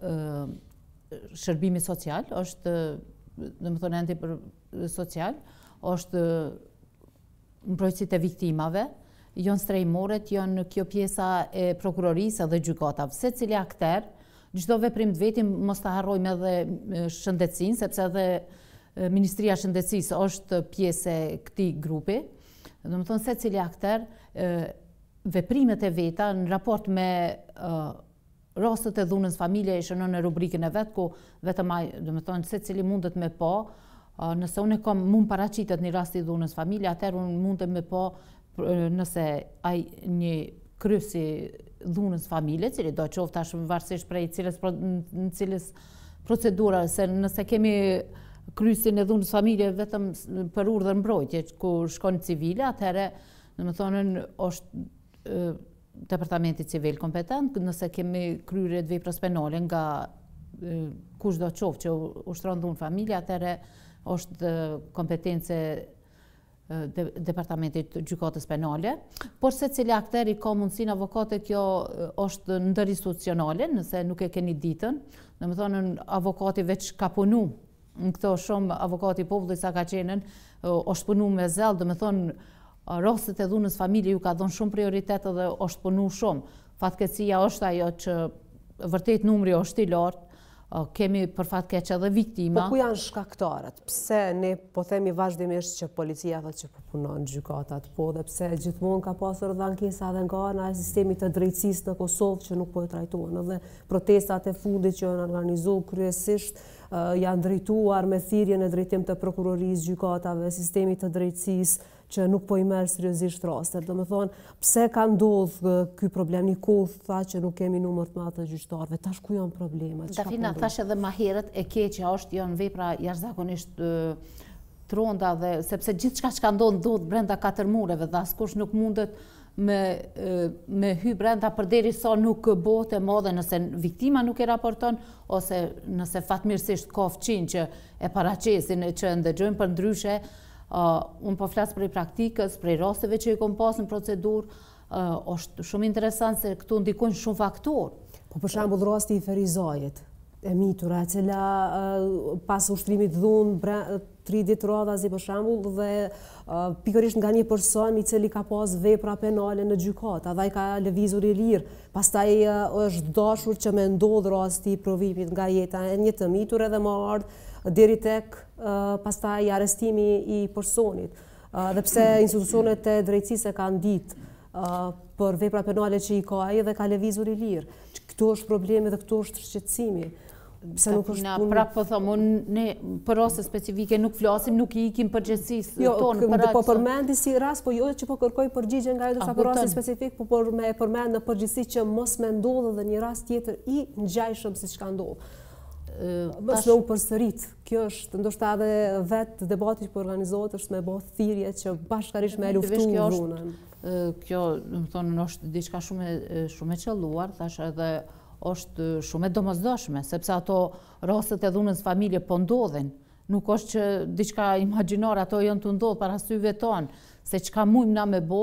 shërbimi social, është, dhe më thonë, enti për social, është mbrojtësit e viktimave, janë strejmoret, janë kjo pjesa e prokurorisë dhe gjykatave. Se cili akter, çdo veprim të vetim, mos ta harrojmë edhe shëndetësinë, sepse edhe Ministria e Shëndetësisë është pjesë e këtij grupi. Do të thonë se cili akter, veprimet e veta në raport me rastet e dhunës familje e shënon në rubrikën e vet, ku vetëm ai, do të thonë, secili mundet me pa, nëse unë kam mund paraqitet një rast i dhunës familje, atëherë unë mundem me pa nëse ai një kryesi dhunës familje, cili do qoftë tash varësisht prej në cilës procedura, se nëse kemi kryesin e dhunës familje vetëm për urdhër mbrojtje, ku shkon civile, atëherë, do të thonë, është Departamenti Civil kompetent, nëse kemi kryrje të veprës penale nga kushdo qoftë që ushtron dhunë familje, atëherë është kompetence Departamentit Gjykatës Penale, por se cili akteri ka mundësinë avokate, kjo është ndërinstitucionale, nëse nuk e keni ditën, do të thonë avokati veç ka punu, në këto shumë avokati i popullit sa ka qenën, është punu me zell, do të thonë rastet e dhunës familje ju ka dhënë shumë prioritet dhe është punu shumë. Fatkeqësia është ajo që vërtet numri është i lartë, Kemi për fatkeq edhe viktima. Po ku janë shkaktarët? Pse ne po themi vazhdimisht që policia thotë që po punon gjykatat, po dhe pse gjithmonë ka pasur edhe ankesa edhe nga ana e sistemit të drejtësisë në Kosovë që nuk po e trajtohen. Edhe protestat e fundit që janë organizuar kryesisht janë drejtuar me thirrjen e drejtim të prokurorisë, gjykatave, sistemit të drejtësisë që nuk po i merr seriozisht rastet. Domethënë, pse ka ndodhur ky problem? Një kohë tha që nuk kemi numër të madh të gjyqtarëve. Tash ku janë problemet? Dafina thash edhe më herët, e keqja është janë vepra jashtëzakonisht tronda dhe sepse gjithçka që ka ndodhur brenda 4 mureve dhe askush nuk mundet me hy brenda përderisa nuk bëhet e madhe nëse viktima nuk e raporton ose nëse fatmirësisht ka fqin që e paraqesin që ndëgjojnë për ndryshe. Unë po flasë prej praktikës, prej rasteve që i kom pas në procedurë, është shumë interesant se këtu ndikojnë shumë faktorë. Po për shembull rasti i Ferizajit, e mitura, e cila pas ushtrimit dhunë 3 ditë radhazi për shembull dhe pikërisht nga një person i cili ka pas vepra penale në gjykata dhe ai ka lëvizur i lirë. Pastaj është dashur që me ndodh rasti i provimit nga jeta e një të mitur edhe më ardh deri tek pastaj arrestimi i personit. Dhe pse institucionet e drejtësisë e kanë ditë për vepra penale që i ka ai dhe ka lëvizur i lirë. Këtu është problemi dhe këtu është shqetësimi. Prapë po thomë, ne për raste specifike nuk flasim, nuk i ikim përgjegjësisë tonë. Po përmendi si rast, po jo që po kërkoj përgjigje nga ajo për rastin specifik, po me përmend në përgjithësi që mos me ndodhë edhe një rast tjetër i ngjajshëm siç ka ndodhur. Mos u përsërit. Kjo është ndoshta edhe vetë debati që organizohet është me bë thirrje që bashkërisht me luftu dhunën. Kjo, do të thonë, është diçka shumë e qelluar, thash edhe është shumë e domosdoshme, sepse ato rastet e dhunës familje po ndodhin. Nuk është që diçka imagjinore, ato janë të ndodhur para syve tonë, se çka mujmë na me bë,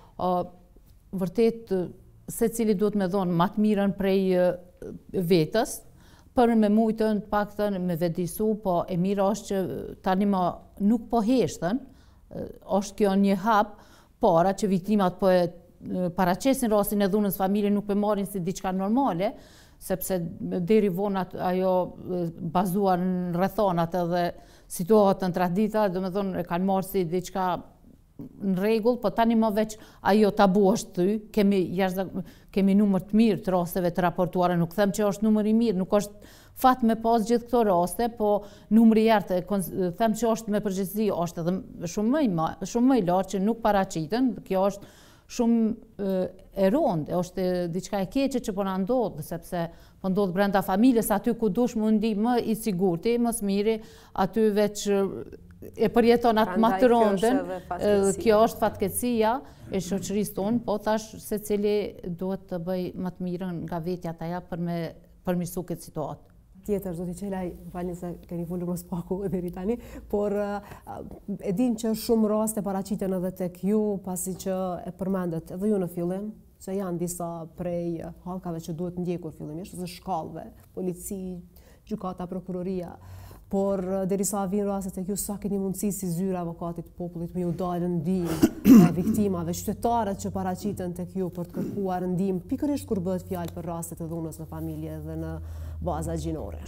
vërtet secili duhet me dhonë më të mirën prej vetës, për me mujtën, të paktën, me vedisu, po e mira është që tani më nuk po heshtën, është kjo një hap para që viktimat po e paraqesin rastin e dhunës familje nuk po marrin si diçka normale, sepse deri vonë ajo bazuar në rrethonat edhe situatën tradita, domethënë e kanë marrë si diçka në rregull, po tani më veç ajo tabu është ty, kemi numër të mirë të rasteve të raportuara, nuk them që është numër i mirë, nuk është fat me pas gjithë këto raste, po numri i lartë, them që është me përgjegjësi, është edhe shumë më i lartë që nuk paraqiten, kjo është shumë e rëndë, është diçka e keqe që po na ndodh, sepse po ndodh brenda familjes, aty ku dush mundi më i sigurti, më së miri, aty veç e përjeton atë më të rëndën, kjo është fatkeqësia e shoqërisë tonë, po thash secili duhet të bëj më të mirën nga vetja taja për me përmirësu këtë situatë. Tjetër, zoti Qelaj, falni se keni folur më spaku deri tani, por e din që shumë raste paraqiten edhe tek ju, pasi që e përmendet edhe ju në fillim, se janë disa prej hallkave që duhet ndjekur fillimisht, ose shkallëve, polici, gjykata, prokuroria, por derisa vijnë rastet tek ju, sa keni mundësi si zyra avokatit të popullit me ju dalë ndihmë viktimave, qytetarët që paraqiten tek ju për të kërkuar ndihmë, pikërisht kur bëhet fjalë për rastet e dhunës në familje dhe në baza gjinore.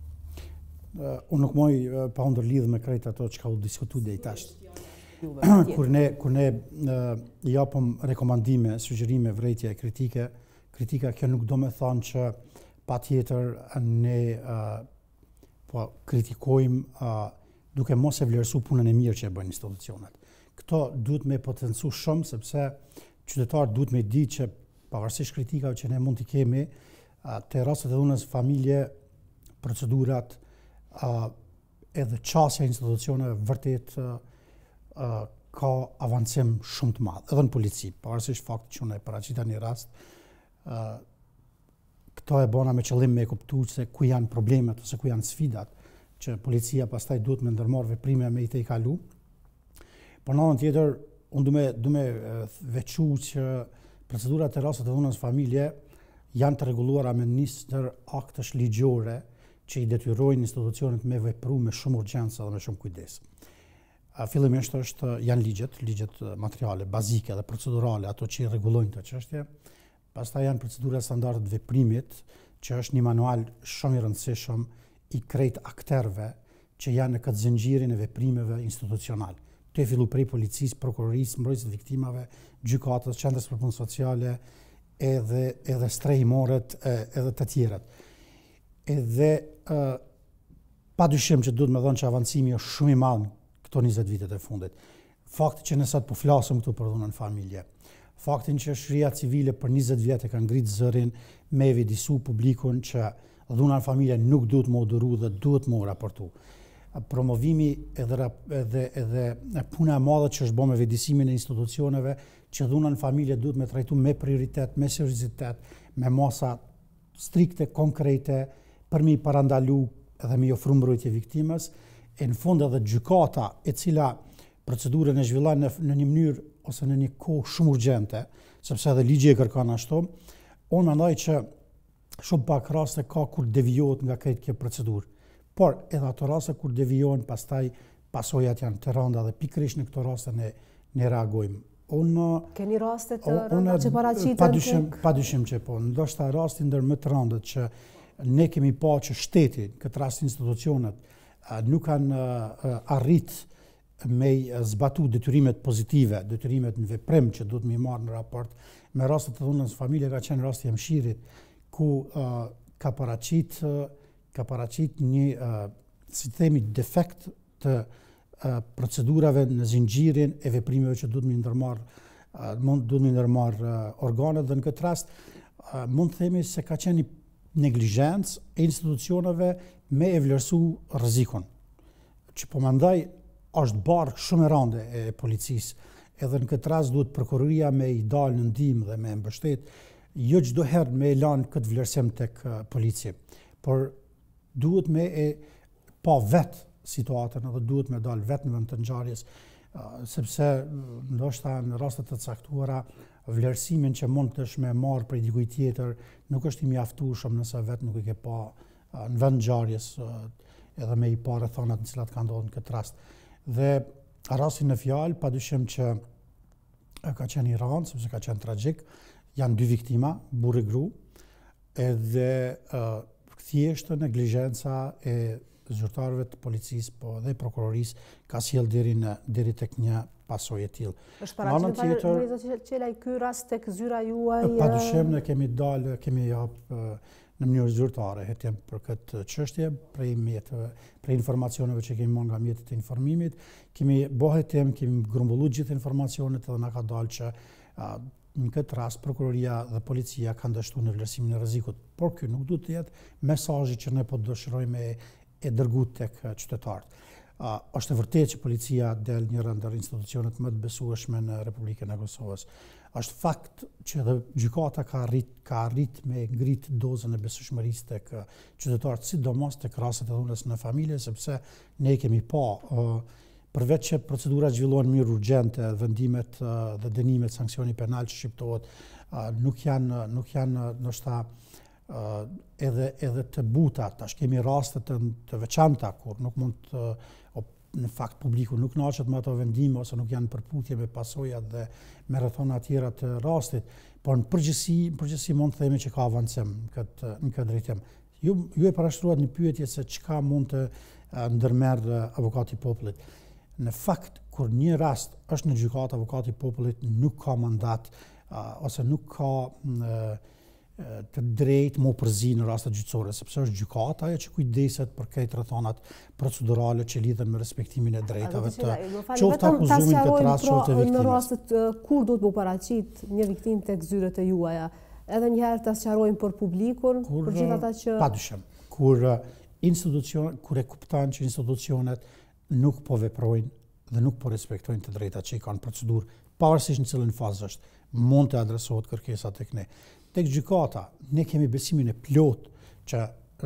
Unë nuk moj pa ndërlidh me krejt ato që ka u diskutu dhe i tash. Kur ne japëm rekomandime, sugjerime, vrejtje e kritika kjo nuk do me thonë që pa tjetër ne kritikojmë duke mos e vlerësu punën e mirë që e bëjnë institucionet. Këto duhet me potencu shumë, sepse qytetarët duhet me di që pavarësisht kritikave që ne mund t'i kemi, te rastet e dhunës familje, procedurat, edhe qasja institucioneve vërtet ka avancim shumë të madh, edhe në polici, pavarësisht faktit që unë e paraqita një rast, këto e bona me qëllim me kuptu se ku janë problemet ose ku janë sfidat, që policia pastaj duhet me ndërmarrë veprime me i te i kalu. Por në anën tjetër, unë du me veçu që procedurat e rastet e dhunës familje janë të rregulluara me nisër aktësh ligjore që i detyrojnë institucionet me vepru me shumë urgjencë dhe me shumë kujdes. Fillimisht janë ligjet materiale, bazike dhe procedurale, ato që i rregullojnë të çështje. Pastaj janë procedurat standardet veprimit që është një manual shumë i rëndësishëm i krejt akterëve që janë në këtë zinxhirin e veprimeve institucional. Të e fillu prej policisë, prokurorisë, mbrojtësit e viktimave, gjykatës, qendrës për punë sociale, edhe strehimorët, edhe të tjerët. Edhe padyshim që duhet me thonë që avancimi është shumë i madh këto 20 vitet e fundit. Fakti që ne sot po flasim këtu për dhunën familje, faktin që shëria civile për 20 vjet e ka ngritë zërin me evidisu publikun që dhuna në familje nuk duhet më udhëru dhe duhet më raportu. Promovimi edhe puna e madhe që është bërë me evidisimin e institucioneve që dhuna në familje duhet me trajtu me prioritet, me seriozitet, me masa strikte, konkrete, për mi parandalu edhe mi ofru mbrojtje viktimës, e në fund edhe gjykata e cila procedurën e zhvillan në një mënyrë ose në një kohë shumë urgjente, sepse edhe ligji e kërkon ashtu, unë mendoj që shumë pak raste ka kur devijohet nga këtë kjo procedurë. Por edhe ato raste kur devijohen, pastaj pasojat janë të rënda dhe pikërisht në këto raste ne reagojmë. Keni raste të rënda që paraqiten? Padyshim që po. Ndoshta rasti ndër më të rëndët që ne kemi pa që shteti, këtë rast institucionet, nuk kanë arrit me zbatu detyrimet pozitive, detyrimet në veprim që duhet me marrë në raport me rastet të dhunës familje, ka qenë rasti e Mshirit, ku ka paraqit një si themi defekt të procedurave në zinxhirin e veprimeve që duhet me ndërmarrë organet, dhe në këtë rast mund të themi se ka qenë neglizhencë e institucioneve me e vlerësu rrezikun, që po mendoj është barë shumë e rënde e policisë, edhe në këtë rast duhet prokuroria me i dalë në ndihmë dhe me mbështet, jo çdo herë me e lanë këtë vlerësim tek policia, por duhet me e pa vetë situatën edhe duhet me dalë vetë në vend të ngjarjes, sepse ndoshta në rastet të caktuara vlerësimin që mund të me marrë prej dikujt tjetër nuk është i mjaftueshëm nëse vetë nuk i ke pa në vend ngjarjes edhe me i pa rrethonat në cilat ka ndodhur në këtë rast. Dhe rastin në fjalë, padyshim që ka qenë i rëndë, sepse ka qenë tragjik, janë 2 viktima, burr e gru, edhe thjesht neglizhenca e zyrtarëve të policisë, po dhe prokurorisë ka sjell deri tek një pasojë e tillë. Është paraqitur qela i ky rast tek zyra juaj? Padyshim ne kemi dalë, kemi jap në mënyrë zyrtare hetjem për këtë çështje prej informacioneve që kemi marrë nga mjetet e informimit, kemi hetjem, kemi grumbulluar gjithë informacionet dhe na ka dalë që në këtë rast prokuroria dhe policia kanë dështuar në vlerësimin e rrezikut, por ky nuk duhet të jetë mesazhi që ne po dëshirojmë e dërguar tek qytetarët. Është e vërtetë që policia del njëra ndër institucionet më të besueshme në Republikën e Kosovës. Është fakt që edhe gjykata ka arrit me ngrit dozën e besueshmërisë tek qytetarët, sidomos tek rastet e dhunës në familje, sepse ne kemi pa përveç që procedurat zhvillohen mirë urgjente, vendimet dhe dënimet sankcioni penal që shqiptohet nuk janë ndoshta edhe të buta. Tash kemi raste të veçanta kur nuk mund në fakt publiku nuk naqet me ato vendime ose nuk janë përputhje me pasojat dhe me rrethona tjera të rastit, por në përgjithësi mund të themi që ka avancim në këtë drejtim. Ju e parashtruat një pyetje se çka mund të ndërmerr avokati i popullit. Në fakt, kur një rast është në gjykatë, avokati i popullit nuk ka mandat ose nuk ka të drejtë më përzi në rastet gjyqësore, sepse është gjykata ajo që kujdeset për këto rrethonat procedurale që lidhen me respektimin e drejtave të qoftë akuzumit të rast qoftë të viktimës. Në rastet kur duhet të paraqit një viktim tek zyret e juaja, edhe një herë ta sqarojmë për publikun, për gjithë ata që padyshim, kur e kupton që institucionet nuk po veprojnë dhe nuk po respektojnë të drejtat që i kanë procedurë, pavarësisht në cilën fazë është, mund të adresohet kërkesa tek ne. Tek gjykata, ne kemi besimin e plot që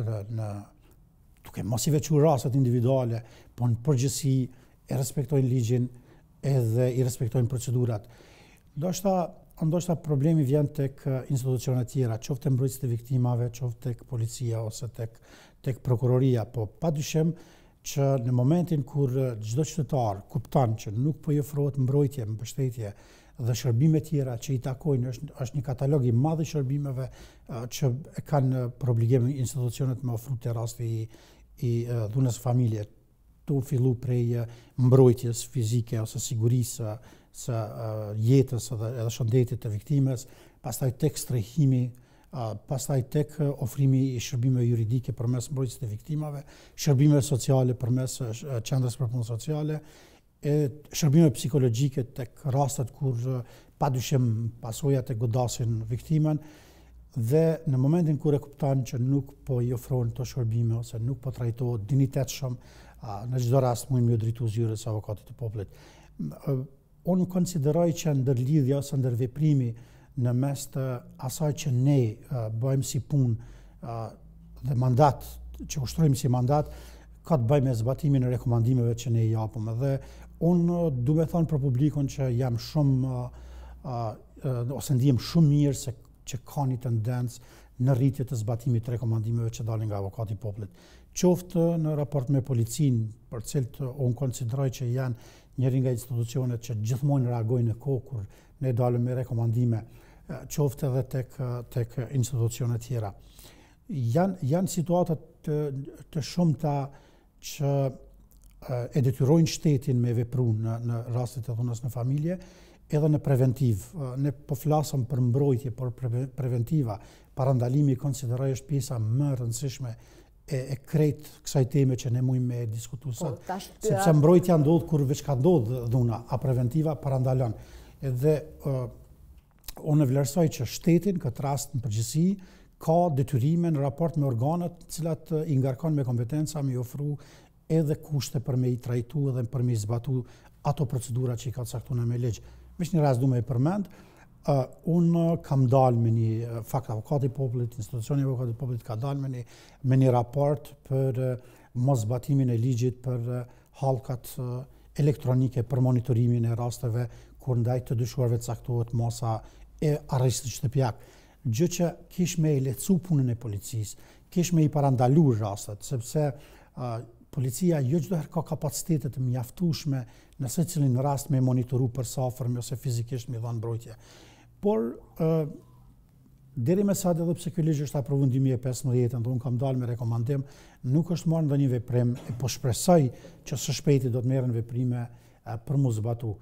duke mos i veçuar rastet individuale, po në përgjithësi e respektojnë ligjin edhe i respektojnë procedurat. Ndoshta problemi vjen tek institucionet tjera, qoftë mbrojtësit e viktimave, qoftë tek policia ose tek prokuroria, po padyshim që në momentin kur çdo qytetar kupton që nuk po i ofrohet mbrojtje, mbështetje dhe shërbime tjera që i takojnë, është një katalog i madh i shërbimeve që kanë për obligim institucionet me ofru të rasti i dhunës familje, tu fillu prej mbrojtjes fizike ose sigurisë së jetës edhe shëndetit të viktimes, pastaj tek strehimi, pastaj tek ofrimi i shërbime juridike përmes mbrojtjes të viktimave, shërbime sociale përmes qendrës për punë sociale, shërbime psikologjike tek rastet kur padyshim pasojat e godasin viktimen, dhe në momentin kur e kupton që nuk po i ofron të shërbime ose nuk po trajtohet dinitetshëm, në çdo rast mund më drejtu zyrës avokatit të popullit. Unë konsideroj që ndërlidhja ose ndërveprimi në mes të asaj që ne bëjmë si punë dhe mandat, që ushtrojmë si mandat, ka të bëjë me zbatimin e rekomandimeve që ne i japim. Dhe unë du me thonë për publikun që jam shumë, ose ndihem shumë mirë se që ka një tendencë në rritje të zbatimit të rekomandimeve që dalin nga avokati i popullit. Qoftë në raport me policinë, për cilët unë konsideroj që janë njëri nga institucionet që gjithmonë reagojnë në kohë kur ne dalëm me rekomandime, qoftë edhe tek institucionet tjera. Janë situatat të shumta që e detyrojnë shtetin me vepru në rastet e dhunës në familje, edhe në preventiv. Ne po flasëm për mbrojtje, por preventiva, parandalimi konsideroj është pjesa më rëndësishme e krejt kësaj teme që ne mujmë me diskutu sot. Sepse mbrojtja ndodh kur veç ka ndodh dhuna, a preventiva parandalon. Edhe unë vlerësoj që shtetin, këtë rast në përgjithësi, ka detyrime në raport me organet cilat i ngarkon me kompetenca me i ofru edhe kushte për me i trajtu edhe për me i zbatu ato procedura që i ka caktuar me ligj. Veç një rast du me i përmend, unë kam dalë me një fakt avokati i popullit, institucioni avokati i popullit ka dalë me një raport për mos zbatimin e ligjit për hallkat elektronike për monitorimin e rasteve kur ndaj të dyshuarve caktohet mosa e arrestit shtëpiak. Gjë që kish me i lecu punën e policisë, kish me i parandalu rastet, sepse policia jo çdo herë ka kapacitete të mjaftueshme në secilin rast me monitoru përsafërmi ose fizikisht me dhënë mbrojtje. Por deri me sa edhe pse ky ligj është aprovuar në 2015, unë kam dalë me rekomandim, nuk është marrë ndonjë veprim, po shpresoj që së shpejti do të merren veprime për mu zbatu.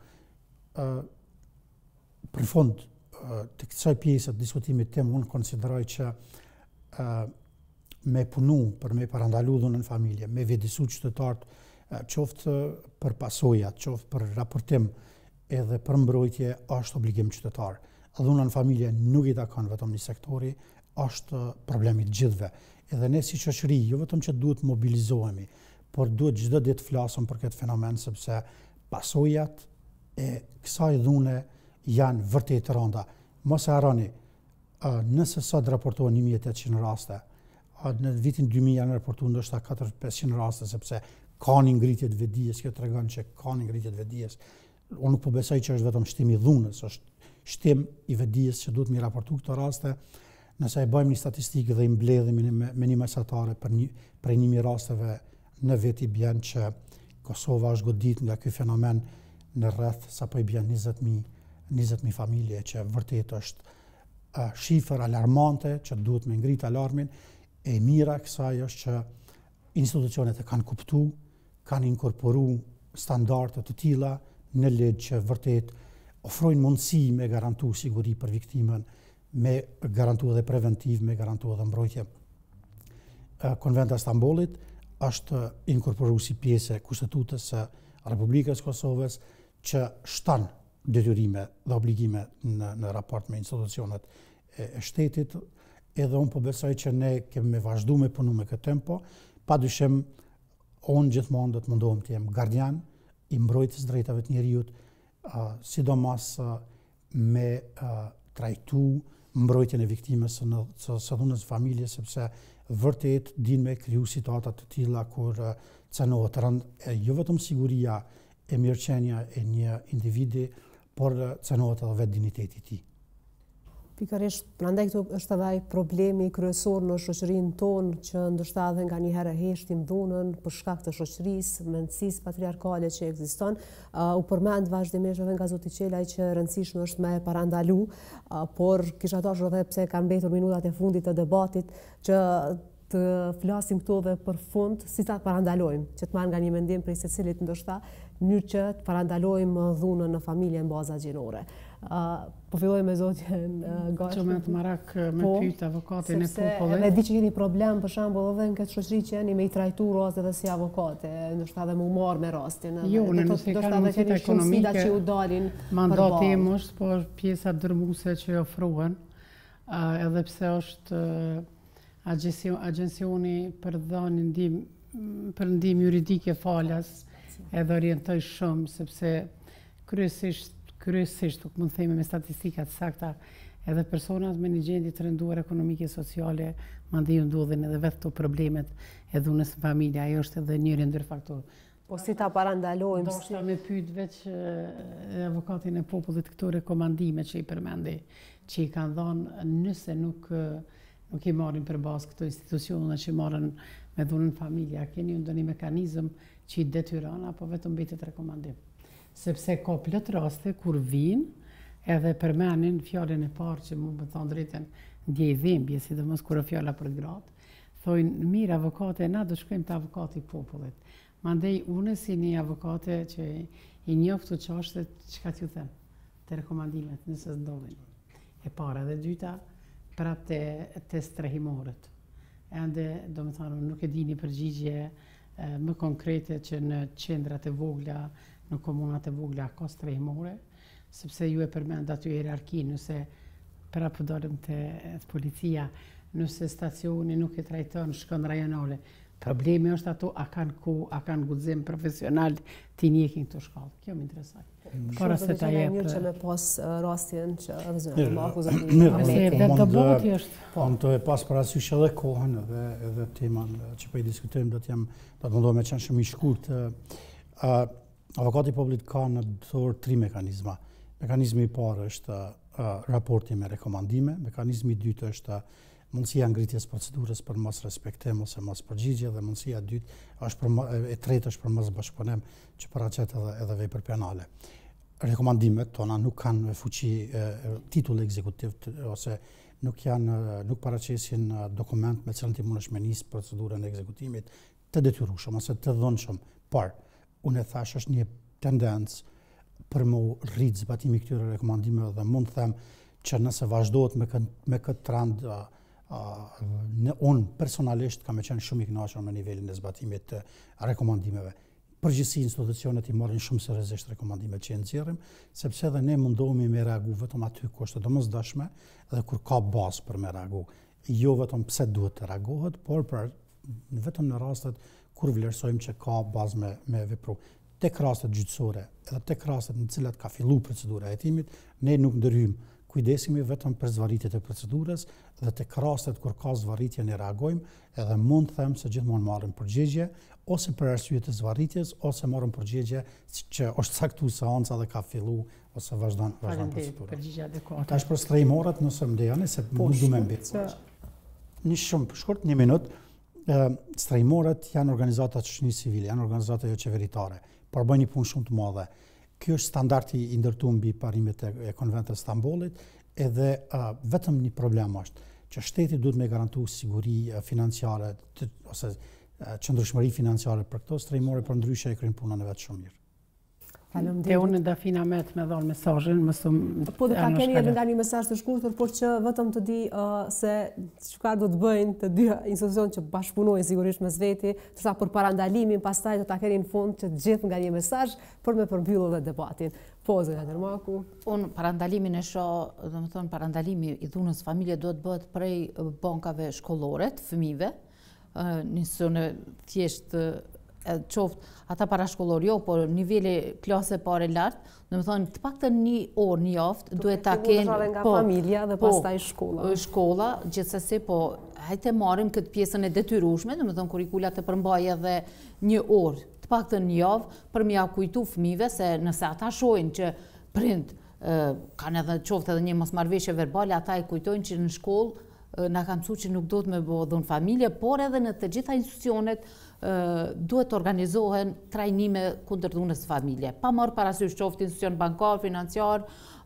Për fund të kësaj pjese të diskutimit tim, unë konsideroj që me punu për me parandalu dhunën në familje, me vjedhisu qytetarët, qoftë për pasojat, qoftë për raportim edhe për mbrojtje, është obligim qytetar. Dhuna në familje nuk i takon vetëm një sektori, është problemi të gjithëve. Edhe ne si shoqëri, jo vetëm që duhet mobilizohemi, por duhet çdo ditë flasëm për këtë fenomen, sepse pasojat e kësaj dhune janë vërtet të rënda. Mos e harroni, nëse sot raportohen 1800 raste, në vitin 2000 janë raportuar ndoshta 400-500 raste, sepse ka një ngritje të vetdijes, kjo tregon që ka një ngritje të vetdijes. Unë nuk po besoj që është vetëm shtimi i dhunës, është shtim i vetdijes që duhet mi raportu këto raste. Nëse e bëjmë një statistikë dhe i mbledhim me një mesatare prej 1000 rasteve, në veti bjen që Kosova është godit nga ky fenomen në rreth sapo i bjen 20.000 familje, që vërtet është shifër alarmante që duhet me ngrit alarmin. E mira kësaj është që institucionet e kanë kuptu, kanë inkorporu standarde të tilla në ligj që vërtet ofrojnë mundësi me garantu siguri për viktimën, me garantu edhe preventiv, me garantu edhe mbrojtje. Konventa e Stambollit është inkorporuar si pjesë e Kushtetutës së Republikës Kosovës që shton detyrime dhe obligime në raport me institucionet e shtetit. Edhe unë po besoj që ne kemi me vazhdu me punu me këtë tempo, padyshim unë gjithmonë do të mundohem të jem gardian i mbrojtjes drejtave të njerëzit, sidomos me trajtu mbrojtjen e viktimës së dhunës familje, sepse vërtet din me kriju situata të tilla kur cënohet rënd jo vetëm siguria e mirëqenia e një individi, por cënohet edhe vetë digniteti i tij. Pikërisht, prandaj këtu është edhe ai problemi kryesor në shoqërinë tonë që ndoshta edhe nganjëherë heshtim dhunën për shkak të shoqërisë, mendësisë patriarkale që ekziston. U përmend vazhdimisht edhe nga zoti Qelaj që rëndësishme është me parandalu, por kisha dashur edhe pse kanë mbetur minutat e fundit të debatit që të flasim këtu dhe për fund si ta parandalojmë, që të marrë nga një mendim prej secilit ndoshta, mënyrë që të parandalojmë dhunën në familje në baza gjinore. Po filloj me zotjen Gash. Që me të marak me pyet avokatin e popullit. Edhe di që keni problem për shembull edhe në këtë shoqëri që jeni me i trajtu rastet edhe si avokate, ndoshta edhe më u marr me rastin. Jo, nëse kanë mundësitë ekonomike që u dalin. Mandati im është, po pjesa dërmuese që ofrohen, edhe pse është agjensioni për dhënë ndihmë juridike falas, edhe orientoj shumë sepse kryesisht nuk mund të themi me statistika të sakta, edhe personat me një gjendje të rënduar ekonomike e sociale mandej ndodhin edhe vetë këto problemet e dhunës në familje, ajo është edhe njëri ndër faktor. Po si ta parandalojmë? Ndoshta me pyet veç avokatin e popullit këto rekomandime që i përmendi, që i kanë dhënë nëse nuk i marrin për bazë këto institucione që marrin me dhunën familje, a keni ndonjë mekanizëm që i detyron apo vetëm mbetet rekomandim? Sepse ka plot raste kur vinë edhe përmenin fjalën e parë që mund të thonë drejtën ndjej dhimbje, sidomos kur është fjala për gratë. Thojnë, mirë avokate, na do shkojmë te avokati i popullit. Mandej unë si një avokate që i njoh këto çështje, çka t'ju them? Te rekomandimet nëse ndodhin. E para dhe dyta, prapë te strehimorët. Ende, domethënë, nuk e di një përgjigje më konkrete që në qendrat e vogla, në komunat e vogla ka strehimore, sepse ju e përmend aty hierarki, nëse prapë dalim te policia, nëse stacioni nuk e trajton shkon rajonale. Problemi është ato a kanë guxim profesional të njekin këto shkallë. Kjo më interesoj. Para se ta jep. Mirë që me pas rastin që edhe zonë më akuzat. Po, të e pas parasysh edhe kohën edhe temën që po i diskutojmë do të mundohem me qenë shumë i shkurt. Avokati i popullit ka në dorë 3 mekanizma. Mekanizmi i parë është raporti me rekomandime, mekanizmi i dytë është mundësia ngritjes procedurës për mos respektim ose mos përgjigje dhe mundësia e tretë është për mos bashkëpunim që paraqet edhe vepër penale. Rekomandimet tona nuk kanë fuqi titull ekzekutiv ose nuk paraqesin dokument me cilën ti mundesh me nis procedurën e ekzekutimit të detyrueshëm ose të dhënshëm. Por unë e thash është një tendencë për më rrit zbatimi këtyre rekomandimeve dhe mund të them që nëse vazhdohet me këtë trend unë personalisht kam qenë shumë i kënaqur me nivelin e zbatimit të rekomandimeve. Përgjithësi institucionet i marrin shumë seriozisht rekomandimet që i nxjerrim, sepse edhe ne mundohemi me reagu vetëm aty ku është domosdoshme dhe kur ka bazë për me reagu. Jo vetëm pse duhet të reagohet, por vetëm në rastet kur vlerësojmë që ka bazë me vepru. Tek rastet gjyqësore edhe tek rastet në cilat ka filluar procedura e hetimit, ne nuk ndërhyjmë. Kujdesemi vetëm për zvarritjet e procedurës dhe tek rastet kur ka zvarritje ne reagojmë edhe mund të them se gjithmonë marrim përgjigje ose për arsye të zvarritjes ose marrim përgjigje që është caktuar seanca dhe ka filluar ose vazhdon procedura. Përgjigje adekuate. Tash për strehimorët nëse më lejoni se nuk do më mbet. Një shumë shkurt, 1 minutë. Strehimorët janë organizata të shoqërisë civile, janë organizata jo qeveritare, por bëjnë një punë shumë të madhe. Kjo është standardi i ndërtuar mbi parimet e Konventit të Stambollit, edhe vetëm një problem është që shteti duhet me garantu siguri financiare ose qëndrueshmëri financiare për këto strehimore, për ndryshe e kryejnë punën e vet shumë mirë. Dhe unë da finamet me dhonë mesazhin, po dhe ta keni edhe nga një mesazh të shkurtër, por që vetëm të di se çfarë do të bëjnë të dy institucionet që bashkëpunojnë sigurisht mes veti, sa për parandalimin, pastaj do ta keni në fund që të gjithë nga një mesazh për me përmbyllur edhe debatin. Po, zëra Dermaku. Unë parandalimin e shoh, domethënë parandalimi i dhunës familje duhet bëhet prej bankave shkollore të fëmijëve, nisën thjesht qoftë ata parashkollor jo, por niveli klase pare lartë, domethënë të paktën 1 orë në javë duhet ta kenë nga familja dhe pastaj shkolla. Shkolla, gjithsesi po hajde marrim këtë pjesën e detyrueshme, domethënë kurrikula të përmbajë edhe 1 orë, të paktën në javë për m'ia kujtu fëmijëve se nëse ata shohin që prind kanë edhe qoftë edhe një mosmarrveshje verbale, ata e kujtojnë që në shkollë na ka mësuar që nuk duhet me bëu dhun familje, por edhe në të gjitha institucionet duhet të organizohen trajnime kundër dhunës familje. Pa marrë parasysh qoftë institucion bankar, financiar,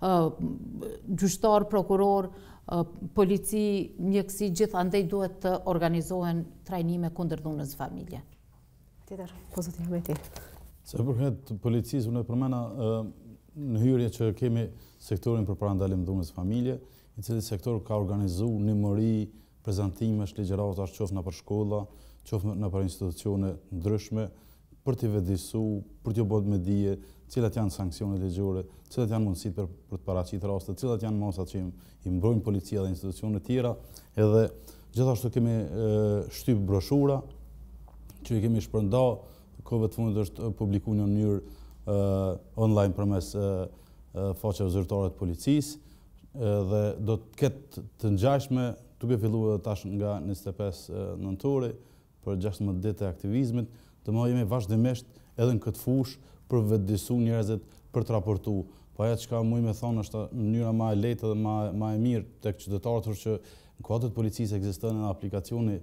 gjyqtar, prokuror, polici, mjekësi, gjithandej duhet të organizohen trajnime kundër dhunës familje. Tjetër, pozitiv me ti. Se përket policisë, unë e përmena në hyrje që kemi sektorin për parandalim dhunës familje, i cili sektor ka organizu një mëri prezentimesh, ligjëratash, qoftë në për shkolla, qoftë në për institucione ndryshme, për t'i vedisu, për t'ju bërë me dije, cilat janë sankcione ligjore, cilat janë mundësit për të paraqitur raste, cilat janë masat që i mbrojnë policia dhe institucione tjera, edhe gjithashtu kemi shtyp broshura, që i kemi shpërnda, kohëve të fundit është publiku në mënyrë online përmes faqeve zyrtare të policisë, dhe do të ketë të ngjashme, duke filluar tash nga 25 nëntori për 16 ditë e aktivizmit, të jemi vazhdimisht edhe në këtë fushë për vetëdijsu njerëzit për të raportu. Po ajo çka muj me thonë është mënyra më e lehtë dhe më e mirë tek qytetarët është që në kuadër të policisë ekziston edhe aplikacioni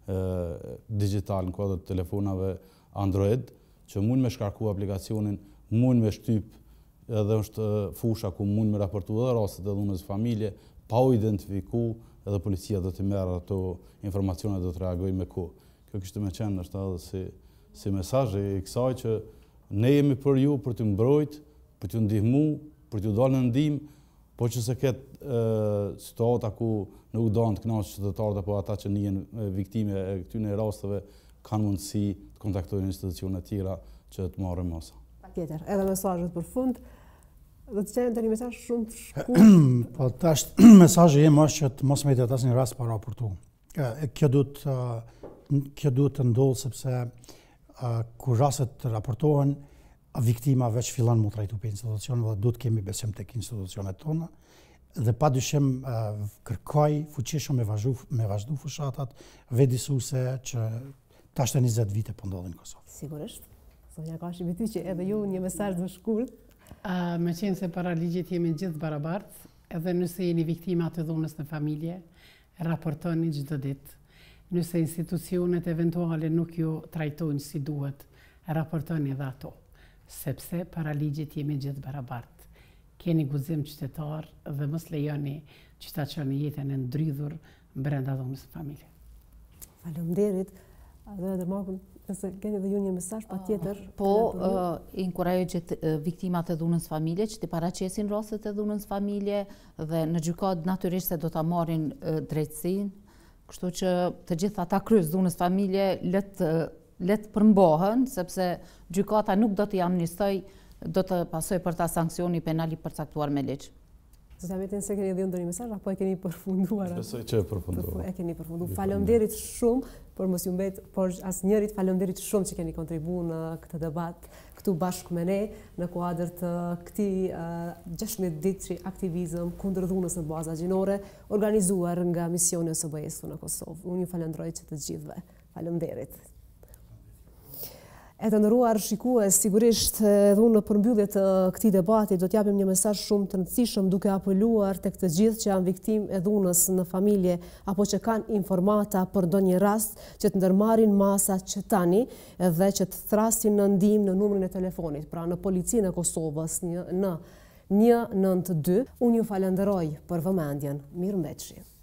digital në kuadër të telefonave Android, që mund me shkarku aplikacionin, mund me shtyp, edhe është fusha ku mund me raportu edhe rastet e dhunës familje, pa u identifiku, edhe policia do të merr ato informacione, do të reagojë me kohë. Kjo kishte me qenë është edhe si mesazh i kësaj që ne jemi për ju, për t'ju mbrojt, për t'ju ndihmu, për t'ju dalë në ndihmë, po që se ketë situata ku nuk do të kënaqë qytetarët apo ata që njihen viktime e këtyre rasteve kanë mundësi të kontaktojnë institucione të tjera që të marrin masa. Patjetër, edhe mesazhet për fund. Do të qenë një mesazh shumë të shkurtër. Po tash mesazhi im është që të mos më jetë asnjë rast pa raportuar. Kjo duhet të ndodhë sepse kur rastet të raportohen, viktima veç fillon mu trajtu për institucionet dhe duhet kemi besim tek institucionet tona dhe padyshim kërkoj fuqishëm me vazhdu fushatat vedisuese që tash të 20 vite po ndodhin në Kosovë. Sigurisht. Sonja ka shqipiti që edhe ju një mesazh të shkurtër. Me qenë se para ligjit jemi gjithë barabartë, edhe nëse jeni viktima të dhunës në familje, raportoni çdo ditë. Nëse institucionet eventuale nuk ju trajtojnë si duhet, raportoni edhe ato, sepse para ligjit jemi gjithë barabartë. Keni guzim qytetar dhe mos lejoni që ta çoni jetën e ndrydhur brenda dhunës së familje. Faleminderit. Dhe Dërmakun, nëse keni dhe ju një mesazh patjetër. Po, inkurajoj që viktimat e dhunës familje që të paraqesin rastet e dhunës familje dhe në gjykatë natyrisht se do ta marrin drejtësinë, kështu që të gjithë ata kryes dhunës familje le të përmbohen, sepse gjykata nuk do t'i amnistoj, do të pasoj për ta sanksioni penal i përcaktuar me ligj. Zotja Metin, se keni dhe ndonjë mesazh apo e keni përfunduar? Besoj që e përfunduar. E keni përfunduar. Faleminderit shumë për mos ju mbet, por asnjërit faleminderit shumë që keni kontribuar në këtë debat këtu bashkë me ne në kuadër të këtij 16 ditësh aktivizëm kundër dhunës në baza gjinore organizuar nga misioni i OSBE-s në Kosovë. Unë ju falenderoj që të gjithëve. Faleminderit. E të nderuar shikues, sigurisht edhe unë në përmbyllje të këtij debati do t'japim një mesazh shumë të rëndësishëm duke apeluar tek të gjithë që janë viktimë e dhunës në familje apo që kanë informata për ndonjë rast që të ndërmarrin masa që tani dhe që të thrasin në ndihmë në numrin e telefonit, pra në policinë e Kosovës në 192. Unë ju falenderoj për vëmendjen. Mirëmbëjtje.